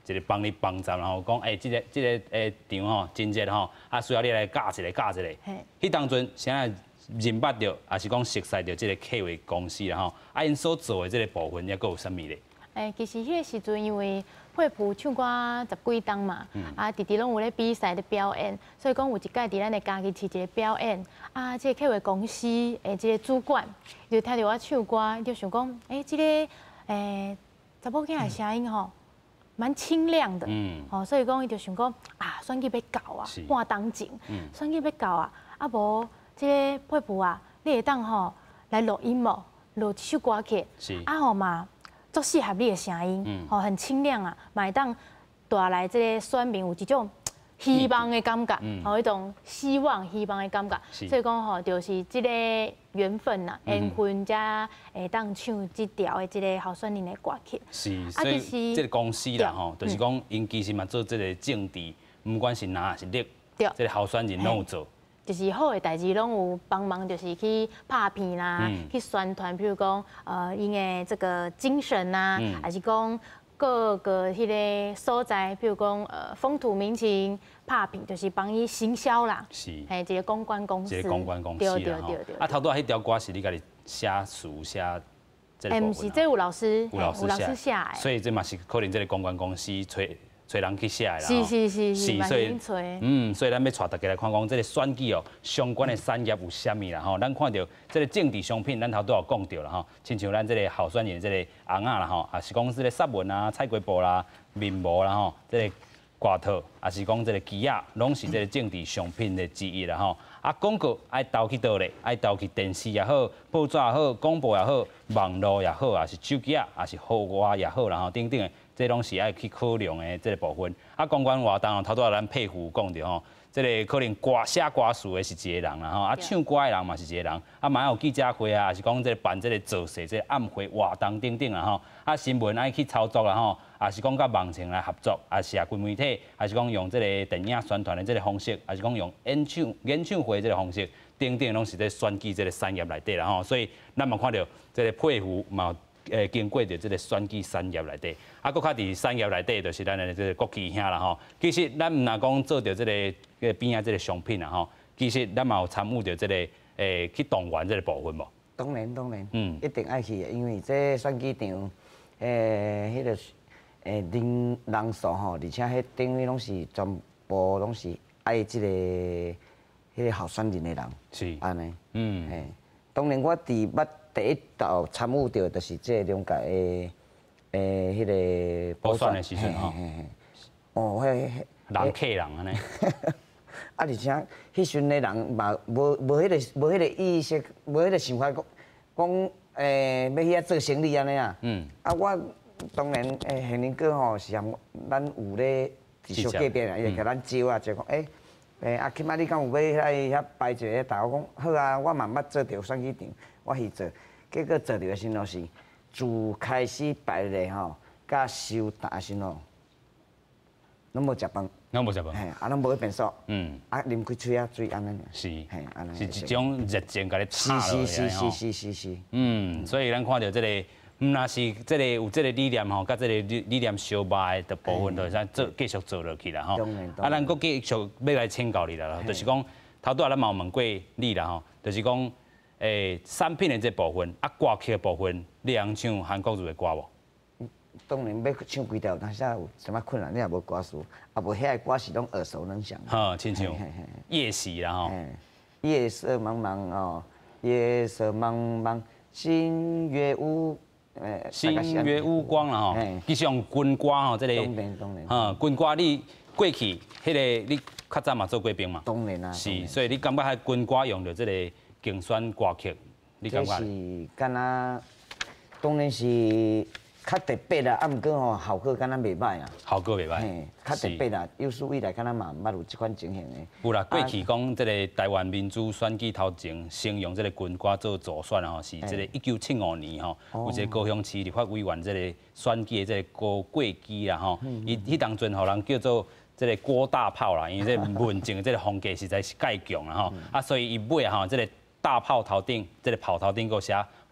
一个帮你帮站，然后讲，哎，这个这个诶场吼真热吼，啊需要你来教一个教一个。迄当阵现在认捌到，也是讲熟悉到这个客户公司啦吼，啊因所做的这个部分，抑佫有啥物咧？诶， 其实迄个时阵因为惠普唱歌十几档嘛，嗯、啊，直直拢有咧比赛咧表演，所以讲有一届伫咱的家己市一个表演，啊，这个客户公司诶，这个主管就听到我唱歌，就想讲，诶、欸，这个诶查某囝的声音吼，蛮清亮的，嗯，哦，所以讲伊就想讲啊，选举要到啊，半当前，嗯，选举要到啊，啊无这个惠普啊，你会当吼来录音无？录一首歌曲，啊吼嘛。足适合你的声音，吼、嗯、很清亮啊，买当带来这个选民有一种希望的感觉，吼、嗯、一种希望、希望的感觉。所以讲吼，就是这个缘分呐，缘分加会当唱这条的这个候选人的歌曲。 是，所以这个公司啦吼，就是讲因其实嘛做这个政治，不管是哪是力，这个候选人拢有做。 就是好的代志，拢有帮忙，就是去拍片啦，嗯、去宣传，比如讲，呃，因的这个精神呐、啊，还、嗯、是讲各个迄个所在，比如讲，呃，风土民情拍片，就是帮伊行销啦， 是， 系一个公关公司， 一个公关公司啦，对对对对。啊，头拄啊，迄条歌是你家己写词写这个部分啊？ 唔是，这有老师， 有老师写的， 所以这嘛是可能这个公关公司吹。找人去写的啦， 是是是是， 所以嗯， 所以咱要带大家来看讲，这个选举哦，相关的产业有啥物啦吼？咱看到这个政治商品，咱头都有讲到啦吼，亲像咱这个候选人这个红啊啦吼，也是讲这个纱纹啊、菜瓜布啦、面膜啦吼，这个挂套，也是讲这个机啊，拢是这个政治商品的之一啦吼。啊，广告爱投去倒咧，爱投去电视也好，报纸也好，广播也好，网络也好，也是手机啊，也是号外也好啦吼，等等的。这拢是爱去考量的这个部分。啊，公关活动头拄仔咱佩服讲着吼，这个可能歌写歌词的是一个人啦吼，啊唱歌的人嘛是一个人，啊嘛有记者会啊，还是讲这个办这个造势、这个暗会活动等等啦吼，啊新闻爱去操作啦吼，也是讲甲网情来合作，也是啊规媒体，还是讲用这个电影宣传的这个方式，还是讲用演唱演唱会这个方式，等等拢是在选举这个产业内底啦吼，所以咱嘛看到这个佩服嘛。诶，经过着这个选举产业内底，啊，搁较伫产业内底，就是咱的这个国旗兄啦吼。其实咱毋若讲做着这个个边啊这个商品啦吼，其实咱嘛有参与着这个诶去动员这个部分无？ 当然当然，嗯，一定爱去的，因为这选举场诶，迄个诶人人数吼，而且迄等于拢是全部拢是爱这个迄个候选人的人， 是安尼，嗯，嘿，当然我伫捌。第一道参与到就是这两届的诶，迄个补选的时阵吼， 哦，迄人客人安尼， 啊，而且迄时阵的人嘛无无迄个无迄个意识，无迄个想法讲讲诶，要去遐做生意安尼啊，嗯，啊，我当然诶，现年哥吼是含咱有咧伫小隔壁啊，伊会甲咱招啊，就讲诶。诶，阿起码你敢有要来遐摆一个？大家讲好啊，我嘛捌做着选举场，我去做。结果做着的时阵是自开始摆咧吼，甲收单时吼，拢无食饭， 拢无食饭， 嘿，啊，拢无去便所，嗯，啊，啉开水啊，水安尼， 是， 嘿，安尼， 是一种热情，甲你插落去，是是是是是是， 嗯，所以咱看到这个。毋若是这个有这个理念吼，甲这个理理念相悖的部分，就咱做继续做落去啦吼。啊，咱佫继续要来请教你啦，就是讲头拄仔咱嘛有问过你啦吼，就是讲诶产品的这部分，啊歌曲的部分，你会唱韩国语的歌无？ 当然要唱几条，但是有什么困难，你也无歌词，啊无遐个歌是拢耳熟能详。 好，亲像夜袭啦吼。 夜色茫茫哦，夜色茫茫，星月无。 星月无光啦吼，其实用军歌吼，这个，哈，军歌你过去，迄个你较早嘛做过兵嘛， 当然啦， 是，所以你感觉迄军歌用着这个竞选歌曲，你感觉？ 是，敢若当然是较特别啦，啊，毋过吼效果敢若袂歹啊， 效果袂歹， 嘿，较特别啦，有史以来敢若嘛毋捌有即款情形的。 有啦，过去讲这个台湾民主选举头前，先用这个军歌做助选吼，是这个一九七五年吼，有一个高雄市立法委员这个选举的这个高过基啦吼，伊迄当阵互人叫做这个郭大炮啦，因为这文静的这个风格实在是介强啦吼，啊，所以伊尾吼这个大炮头顶，这个炮头顶个写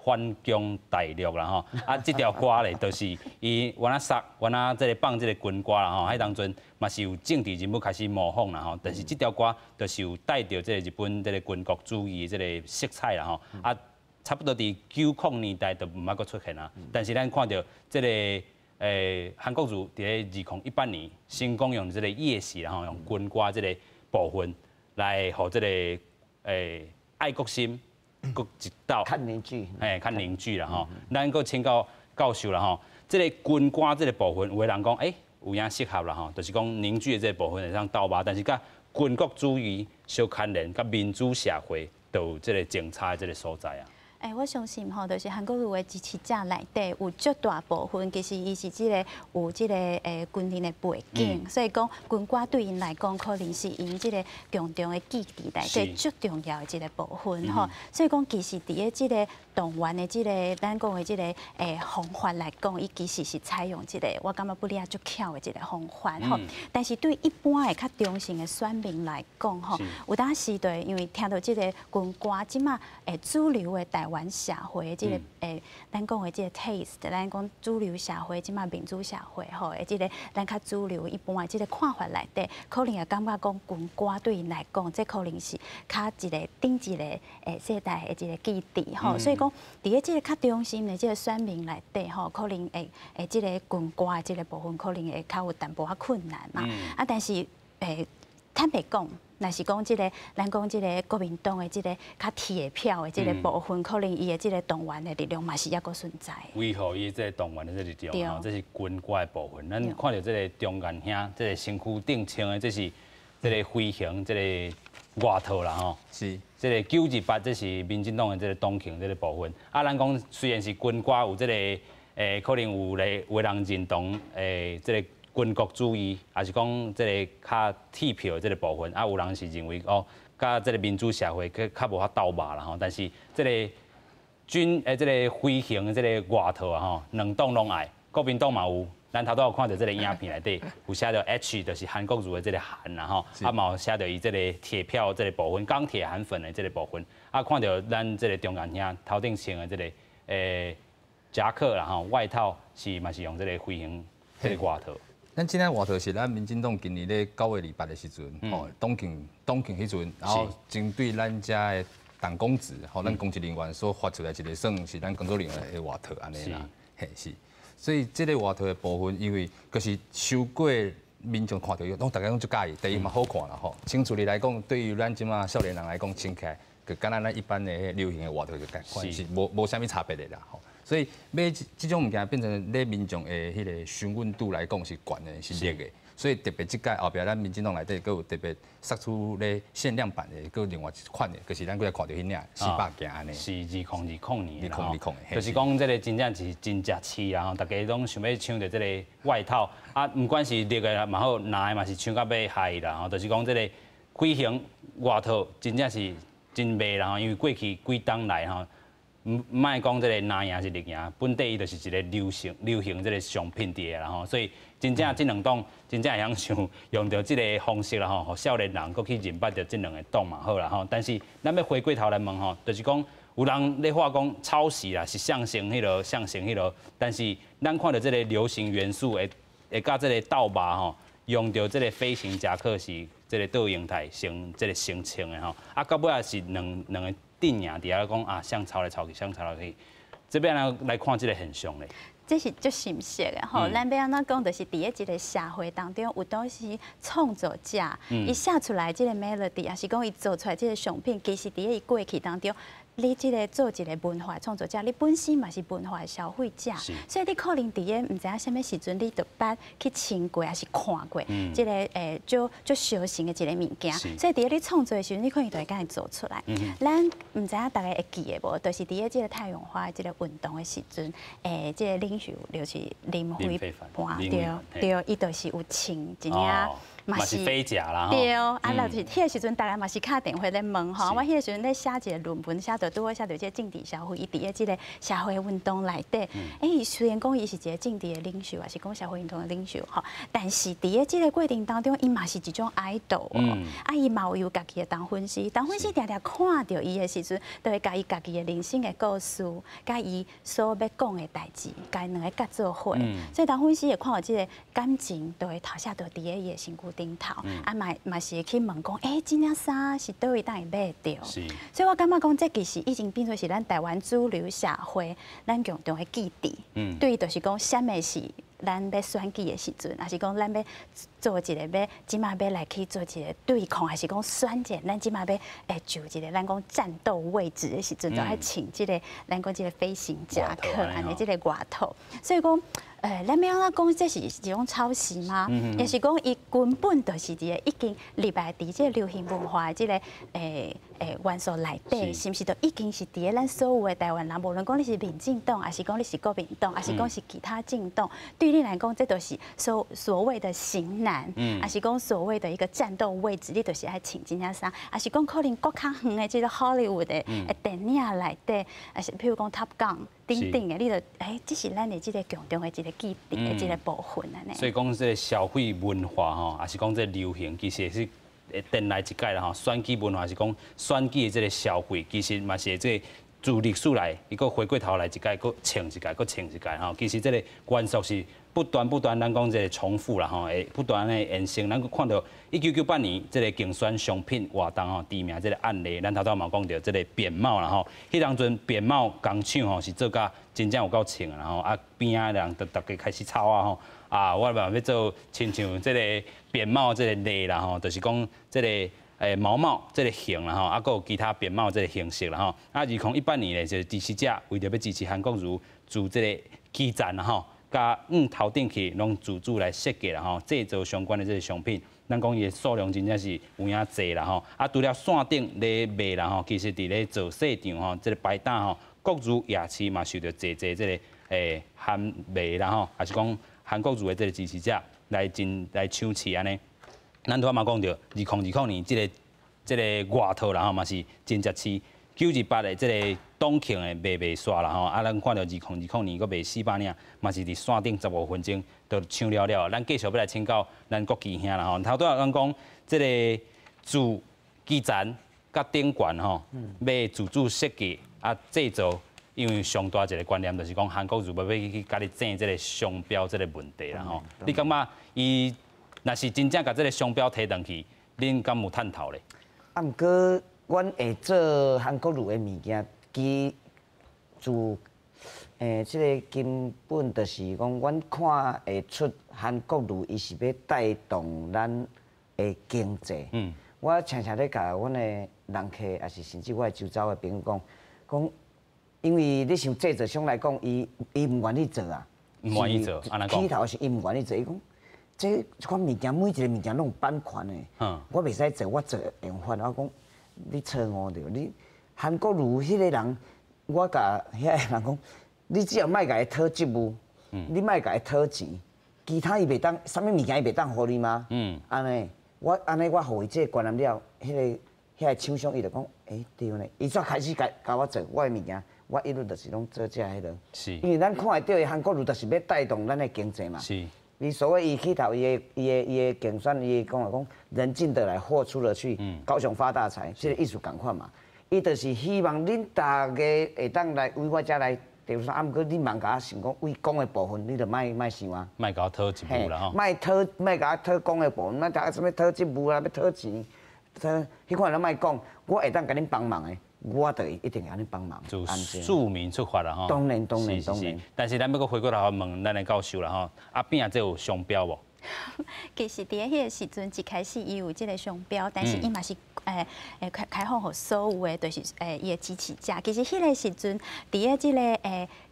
反攻大陆啦吼。啊，这条歌咧，就是伊原来杀，原来这个放这个军歌啦吼，迄当阵嘛是有政治人物开始模仿啦吼。但是这条歌就是有带着这个日本这个军国主义的这个色彩啦吼。啊，差不多伫九零年代就毋捌阁出现啦。但是咱看到这个。 诶，韩国瑜伫咧二零一八年成功用这个夜袭，然后用军歌这个部分来，互这个诶爱国心搁一道较凝聚， 诶，较凝聚啦吼。咱搁请教教授啦吼，这个军歌这个部分，有个人讲诶有影适合啦吼，就是讲凝聚的这个部分会当斗吧，但是甲军国主义相牵连，甲民主社会都有这个争差的这个所在啊。 诶、欸，我相信吼，就是韩国瑜的支持者内底有绝大部分，其实伊是即个有即个诶军人的背景，嗯、所以讲军歌对因来讲，可能是因即个强重的基地内底最重要的一个部分吼。嗯、所以讲，其实伫咧即个动员的即个咱讲的即个诶方法来讲，伊其实是采用即个我感觉不哩啊足巧的一个方法吼。嗯、但是对一般的较中性的选民来讲吼，有当时对，因为听到即个军歌，即马诶主流的台湾社会的即个诶，咱讲的即个 taste， 咱讲主流社会，即马民主社会吼，诶，即个咱较主流一般的即个看法内底，可能会感觉讲军歌对因来讲，这可能是较一个顶一个诶世代的一个基地吼，所以讲伫咧即个较中心的即个选民内底吼，可能会诶即个军歌的即个部分，可能会较有淡薄仔困难嘛，啊，但是诶坦白讲。 若是讲即个，咱讲即个国民党的即个较铁票的即个部分，可能伊的即个动员的力量嘛是抑阁存在。 维护伊即个动员的即个力量，吼，这是军歌的部分。咱看到即个中间兄，即个身躯顶穿的，这是即个飞行，即个外套啦，吼。是。即个九二八，这是民进党的即个党庆即个部分。啊，咱讲虽然是军歌有即个，诶，可能有咧有人认同，诶，即个。 军国主义，还是讲即个较铁票即个部分，啊，有人是认为哦，甲即个民主社会较较无法斗吧啦吼。但是即个军诶，即个飞行即个外套啊吼，两党拢爱，国民党嘛有，咱头拄有看到即个影片内底有写着 H， 就是韩国瑜的即个韩啦吼，啊嘛有写着伊即个铁票即个部分，钢铁韩粉的即个部分，啊看到咱即个中间兄头顶穿的即个诶夹克啦吼，外套是嘛是用即个飞行即个外套。 咱即个外头是咱民进党今年咧九月二八的时阵，吼党庆党庆迄阵，然后针对咱遮的党公职，吼咱公职人员所发出来一个算是咱工作人员的外套安尼啦，嘿是。所以即个外套的部分，因为就是受过民众看到，拢大家拢足介意，第一嘛好看啦吼。清楚哩来讲，对于咱即马少年人来讲，穿起来，就敢若咱一般的流行的外套就共款，是无无啥物差别的啦吼。 所以买这种物件变成咧民众的迄个询问度来讲是悬的，是热的。所以特别即届后壁咱民进党内底，佫有特别杀出咧限量版的，佫有另外一款的，就是咱过来看到迄领四百件安尼。是二零二零年的，二零二零的，就是讲这个真正是真正市啦，大家拢想要抢着这个外套啊，不管是热的嘛好，难的嘛是抢到要害啦，吼，就是讲这个飞行外套真正是真卖啦，因为过去几冬来吼。 唔唔爱讲即个南洋是日洋，本地伊就是一个流行流行即个商品伫啦吼，所以真正即两党真正会晓想用着即个方式啦吼，互少年人搁去认捌着即两个党嘛好啦吼。但是咱要回过头来问吼，就是讲有人咧话讲抄袭啦，是象征迄落象征迄落，但是咱看到即个流行元素会会甲即个斗吧吼，用着即个飞行夹克是即个倒形态成即个成穿的吼，啊到尾也是两两个。 定呀，底下讲啊，想抄来抄去，想抄来去，这边来来看这个现象咧。 这是足深刻的吼，咱要安怎讲，就是伫咧一个社会当中，有当时创作者，伊写出来这个 melody， 也是讲伊做出来这个商品，其实伫咧伊过去当中。 你即个做一个文化创作者，你本身嘛是文化的消费者，所以你可能伫咧唔知影啥物时阵，你就捌去亲过，还是看过，嗯、即、這個诶，就就小型的一个物件。所以伫咧你创作的时候，你可能就会甲伊做出来。嗯、咱唔知影大家会记的无？就是伫咧即个太阳花即个运动的时阵，诶，即个领袖就是林飞帆，对对，伊就是有穿一领嘛是非假啦。 对哦，啊，那是迄个时阵，大家嘛是敲电话咧问吼，我迄个时阵咧写一个论文，写到拄好写到即个政治社会，伊伫个即个社会运动内底，哎，伊虽然讲伊是一个政治的领袖，也是讲社会运动的领袖吼，但是伫个即个过程当中，伊嘛是一种爱豆哦，啊，伊嘛有家己的当分析，当分析常常看到伊的时阵，都会甲伊家己的人生的故事，甲伊所要讲的代志，甲两个合作伙，所以当分析会看到即个感情，都会投射到伫个伊的身躯顶头，啊，嘛嘛是会去问讲，哎，即领衫是倒位当会买着？所以我感觉讲，这其实已经变做是咱台湾主流社会咱共同的基地。嗯，对，就是讲，什么是咱要选举的时阵，还是讲咱要做一个要即马要来去做一个对抗，还是讲选择咱即马要诶就一个咱讲战斗位置的时阵，就爱请即个咱讲即个飞行夹克，安尼即个外套，所以讲。诶，咱要安怎讲？这是一种抄袭吗？也是讲伊根本就是一个已经立来伫这流行文化的这个诶诶元素内底，是毋是？就已经是伫个咱所有的台湾人，无论讲你是民进党，还是讲你是国民党，还是讲是其他政党，对你来讲，这都是所所谓的型男，还是讲所谓的一个战斗位置，你都是爱穿真正衫，还是讲可能国较远的这个 Hollywood 的电影内底，还是譬如讲 Top Gun。顶顶的，你就哎，这是咱的这个共同的一个基地的这个部分啊。 所以讲，这个消费文化吼，也是讲这流行，其实是电来一届啦吼。选举文化是讲选举的这个消费，其实嘛是这自历史来，伊个回过头来一届，佫穿一届，佫穿一届吼。其实这个元素是不断不断，咱讲这个重复啦吼，会不断的延伸。咱佫看到一九九八年这个竞选商品活动吼，知名这个案例，咱头头嘛讲到这个扁帽啦吼。迄当阵扁帽工厂吼是做甲真正有够穿啊吼，啊边仔人逐逐个开始吵啊吼，啊我嘛要做亲像这个扁帽这个类啦吼，就是讲这个。诶，毛帽这个型啦吼，啊，佫有其他扁帽这个形式啦吼。啊，二零一八年咧，就是支持者为着要支持韩国瑜自这个基站啦吼，甲嗯头顶去拢自主来设计啦吼，制造相关的这个商品，咱讲伊的数量真正是有影济啦吼。啊，除了线顶咧卖啦吼，其实伫咧做市场吼，这个摆档吼，国如夜市嘛受到济济这个诶韩媒啦吼，还是讲韩国瑜的这个支持者来真来抢市安尼。咱拄仔嘛讲到，二零二零年即个即个外套啦吼，嘛是真值市。九二八的即个东庆的卖卖煞啦吼，啊，咱看到二零二零年佫卖四百领，嘛是伫线顶十五分钟就抢了了。咱继续要来请教咱国旗兄啦吼，头拄仔咱讲即个自基站甲顶悬吼，要自主设计啊制造，因为上大一个观念就是讲韩国如要要去甲你整即个商标即个问题啦吼，你感觉伊？若是真正甲这个商标摕上去，恁敢有探讨咧？ 啊，毋过阮会做韩国路的物件，其自诶，即个根本就是讲，阮看会出韩国路，伊是要带动咱的经济。嗯，我常常咧甲阮的人客，也是甚至我的周遭的朋友讲，讲，因为你像制造商来讲，伊伊毋愿意做啊， 毋愿意做，安尼讲。 起头是伊毋愿意做，伊讲。这款物件，每一个物件拢有版权的，嗯、我袂使做，我做用法。我讲你错误着，你韩国如迄个人，我甲遐个人讲，你只要莫甲伊讨职务，嗯、你莫甲伊讨钱，其他伊袂当，啥物物件伊袂当互你吗？嗯，安尼，我安尼我互伊这个观念了，迄、那个遐个厂商伊就讲，诶、欸、对呢，伊煞开始甲甲我做我的物件，我一路就是拢做这迄落。是，因为咱看会到的韩国如，就是要带动咱的经济嘛。是。你所谓伊起头，伊的伊的伊的竞选，伊讲来讲，人进得来，货出得去，高雄发大财，这个意思共款嘛。伊就是希望恁大家会当来为我遮来，比如说，啊，毋过你茫甲我想讲为讲的部分，你就莫莫想啊。 莫甲我讨一步啦吼。 莫讨莫甲我讨讲的部分，莫甲什么讨职务啦，要讨钱，讨迄款咱莫讲，我会当甲恁帮忙的。我就一定安尼帮忙， 就庶民出发啦吼。 当然当然当然。 但是咱要搁回过头问咱的教授啦吼，阿扁啊，这有商标无？ 其实伫迄个时阵一开始伊有即个商标，但是伊嘛是诶诶开开放互所有诶，就是诶伊的支持者。其实迄个时阵伫个即个诶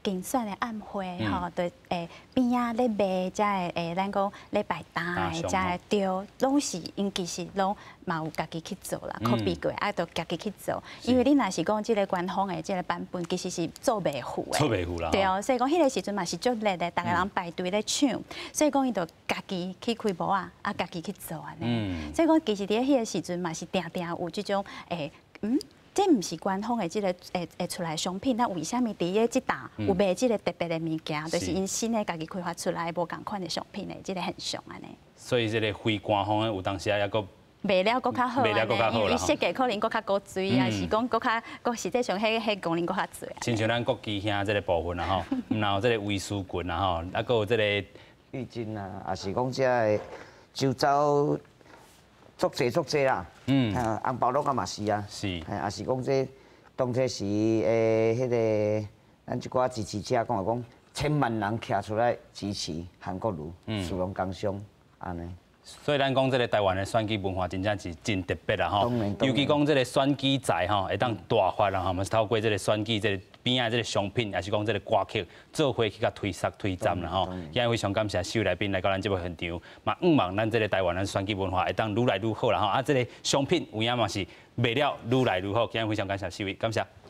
竞选的暗会吼，对诶边仔咧卖，才会诶，咱讲咧摆单的，才会对，拢是因其实拢嘛有家己去做啦，可比过，啊，都家己去做。因为你若是讲即个官方的即个版本，其实是做袂赴的。 做袂赴啦。 对哦，所以讲迄个时阵嘛是足热的，逐个人排队咧抢，所以讲伊就家己去开模啊，啊家己去做安尼。所以讲其实伫迄个时阵嘛是定定有即种诶，嗯。这毋是官方的即个会会出来商品，但为虾米伫个即档有卖即个特别的物件，就是因新的家己开发出来无共款的商品的即个现象安尼。 所以即个非官方的有当时啊，抑个卖了搁较好， 卖了搁较好啦。 因为设计可能搁较高水，还是讲搁较搁实际上迄迄功能搁较侪。 亲像咱国旗兄即个部分啦吼，然后即个卫士棍啦吼，啊搁有即个浴巾啊，也是讲遮个周遭。足济足济啦，嗯，红包碌啊嘛是啊， 是， 也是讲这当初时诶，迄个咱一寡支持者讲讲，千万人徛出来支持韩国瑜，嗯，殊荣工商安尼。 所以咱讲这个台湾的选举文化真正是真特别啦吼，尤其讲这个选举财吼会当大发啦吼，嘛是透过这个选举这个边仔这个商品，也是讲这个歌曲做伙去甲推塞推展啦吼。今日非常感谢四位来宾来到咱节目现场，嘛希望咱这个台湾的选举文化会当愈来愈好啦吼，啊这个商品有影嘛是卖了愈来愈好。今日非常感谢四位，感谢。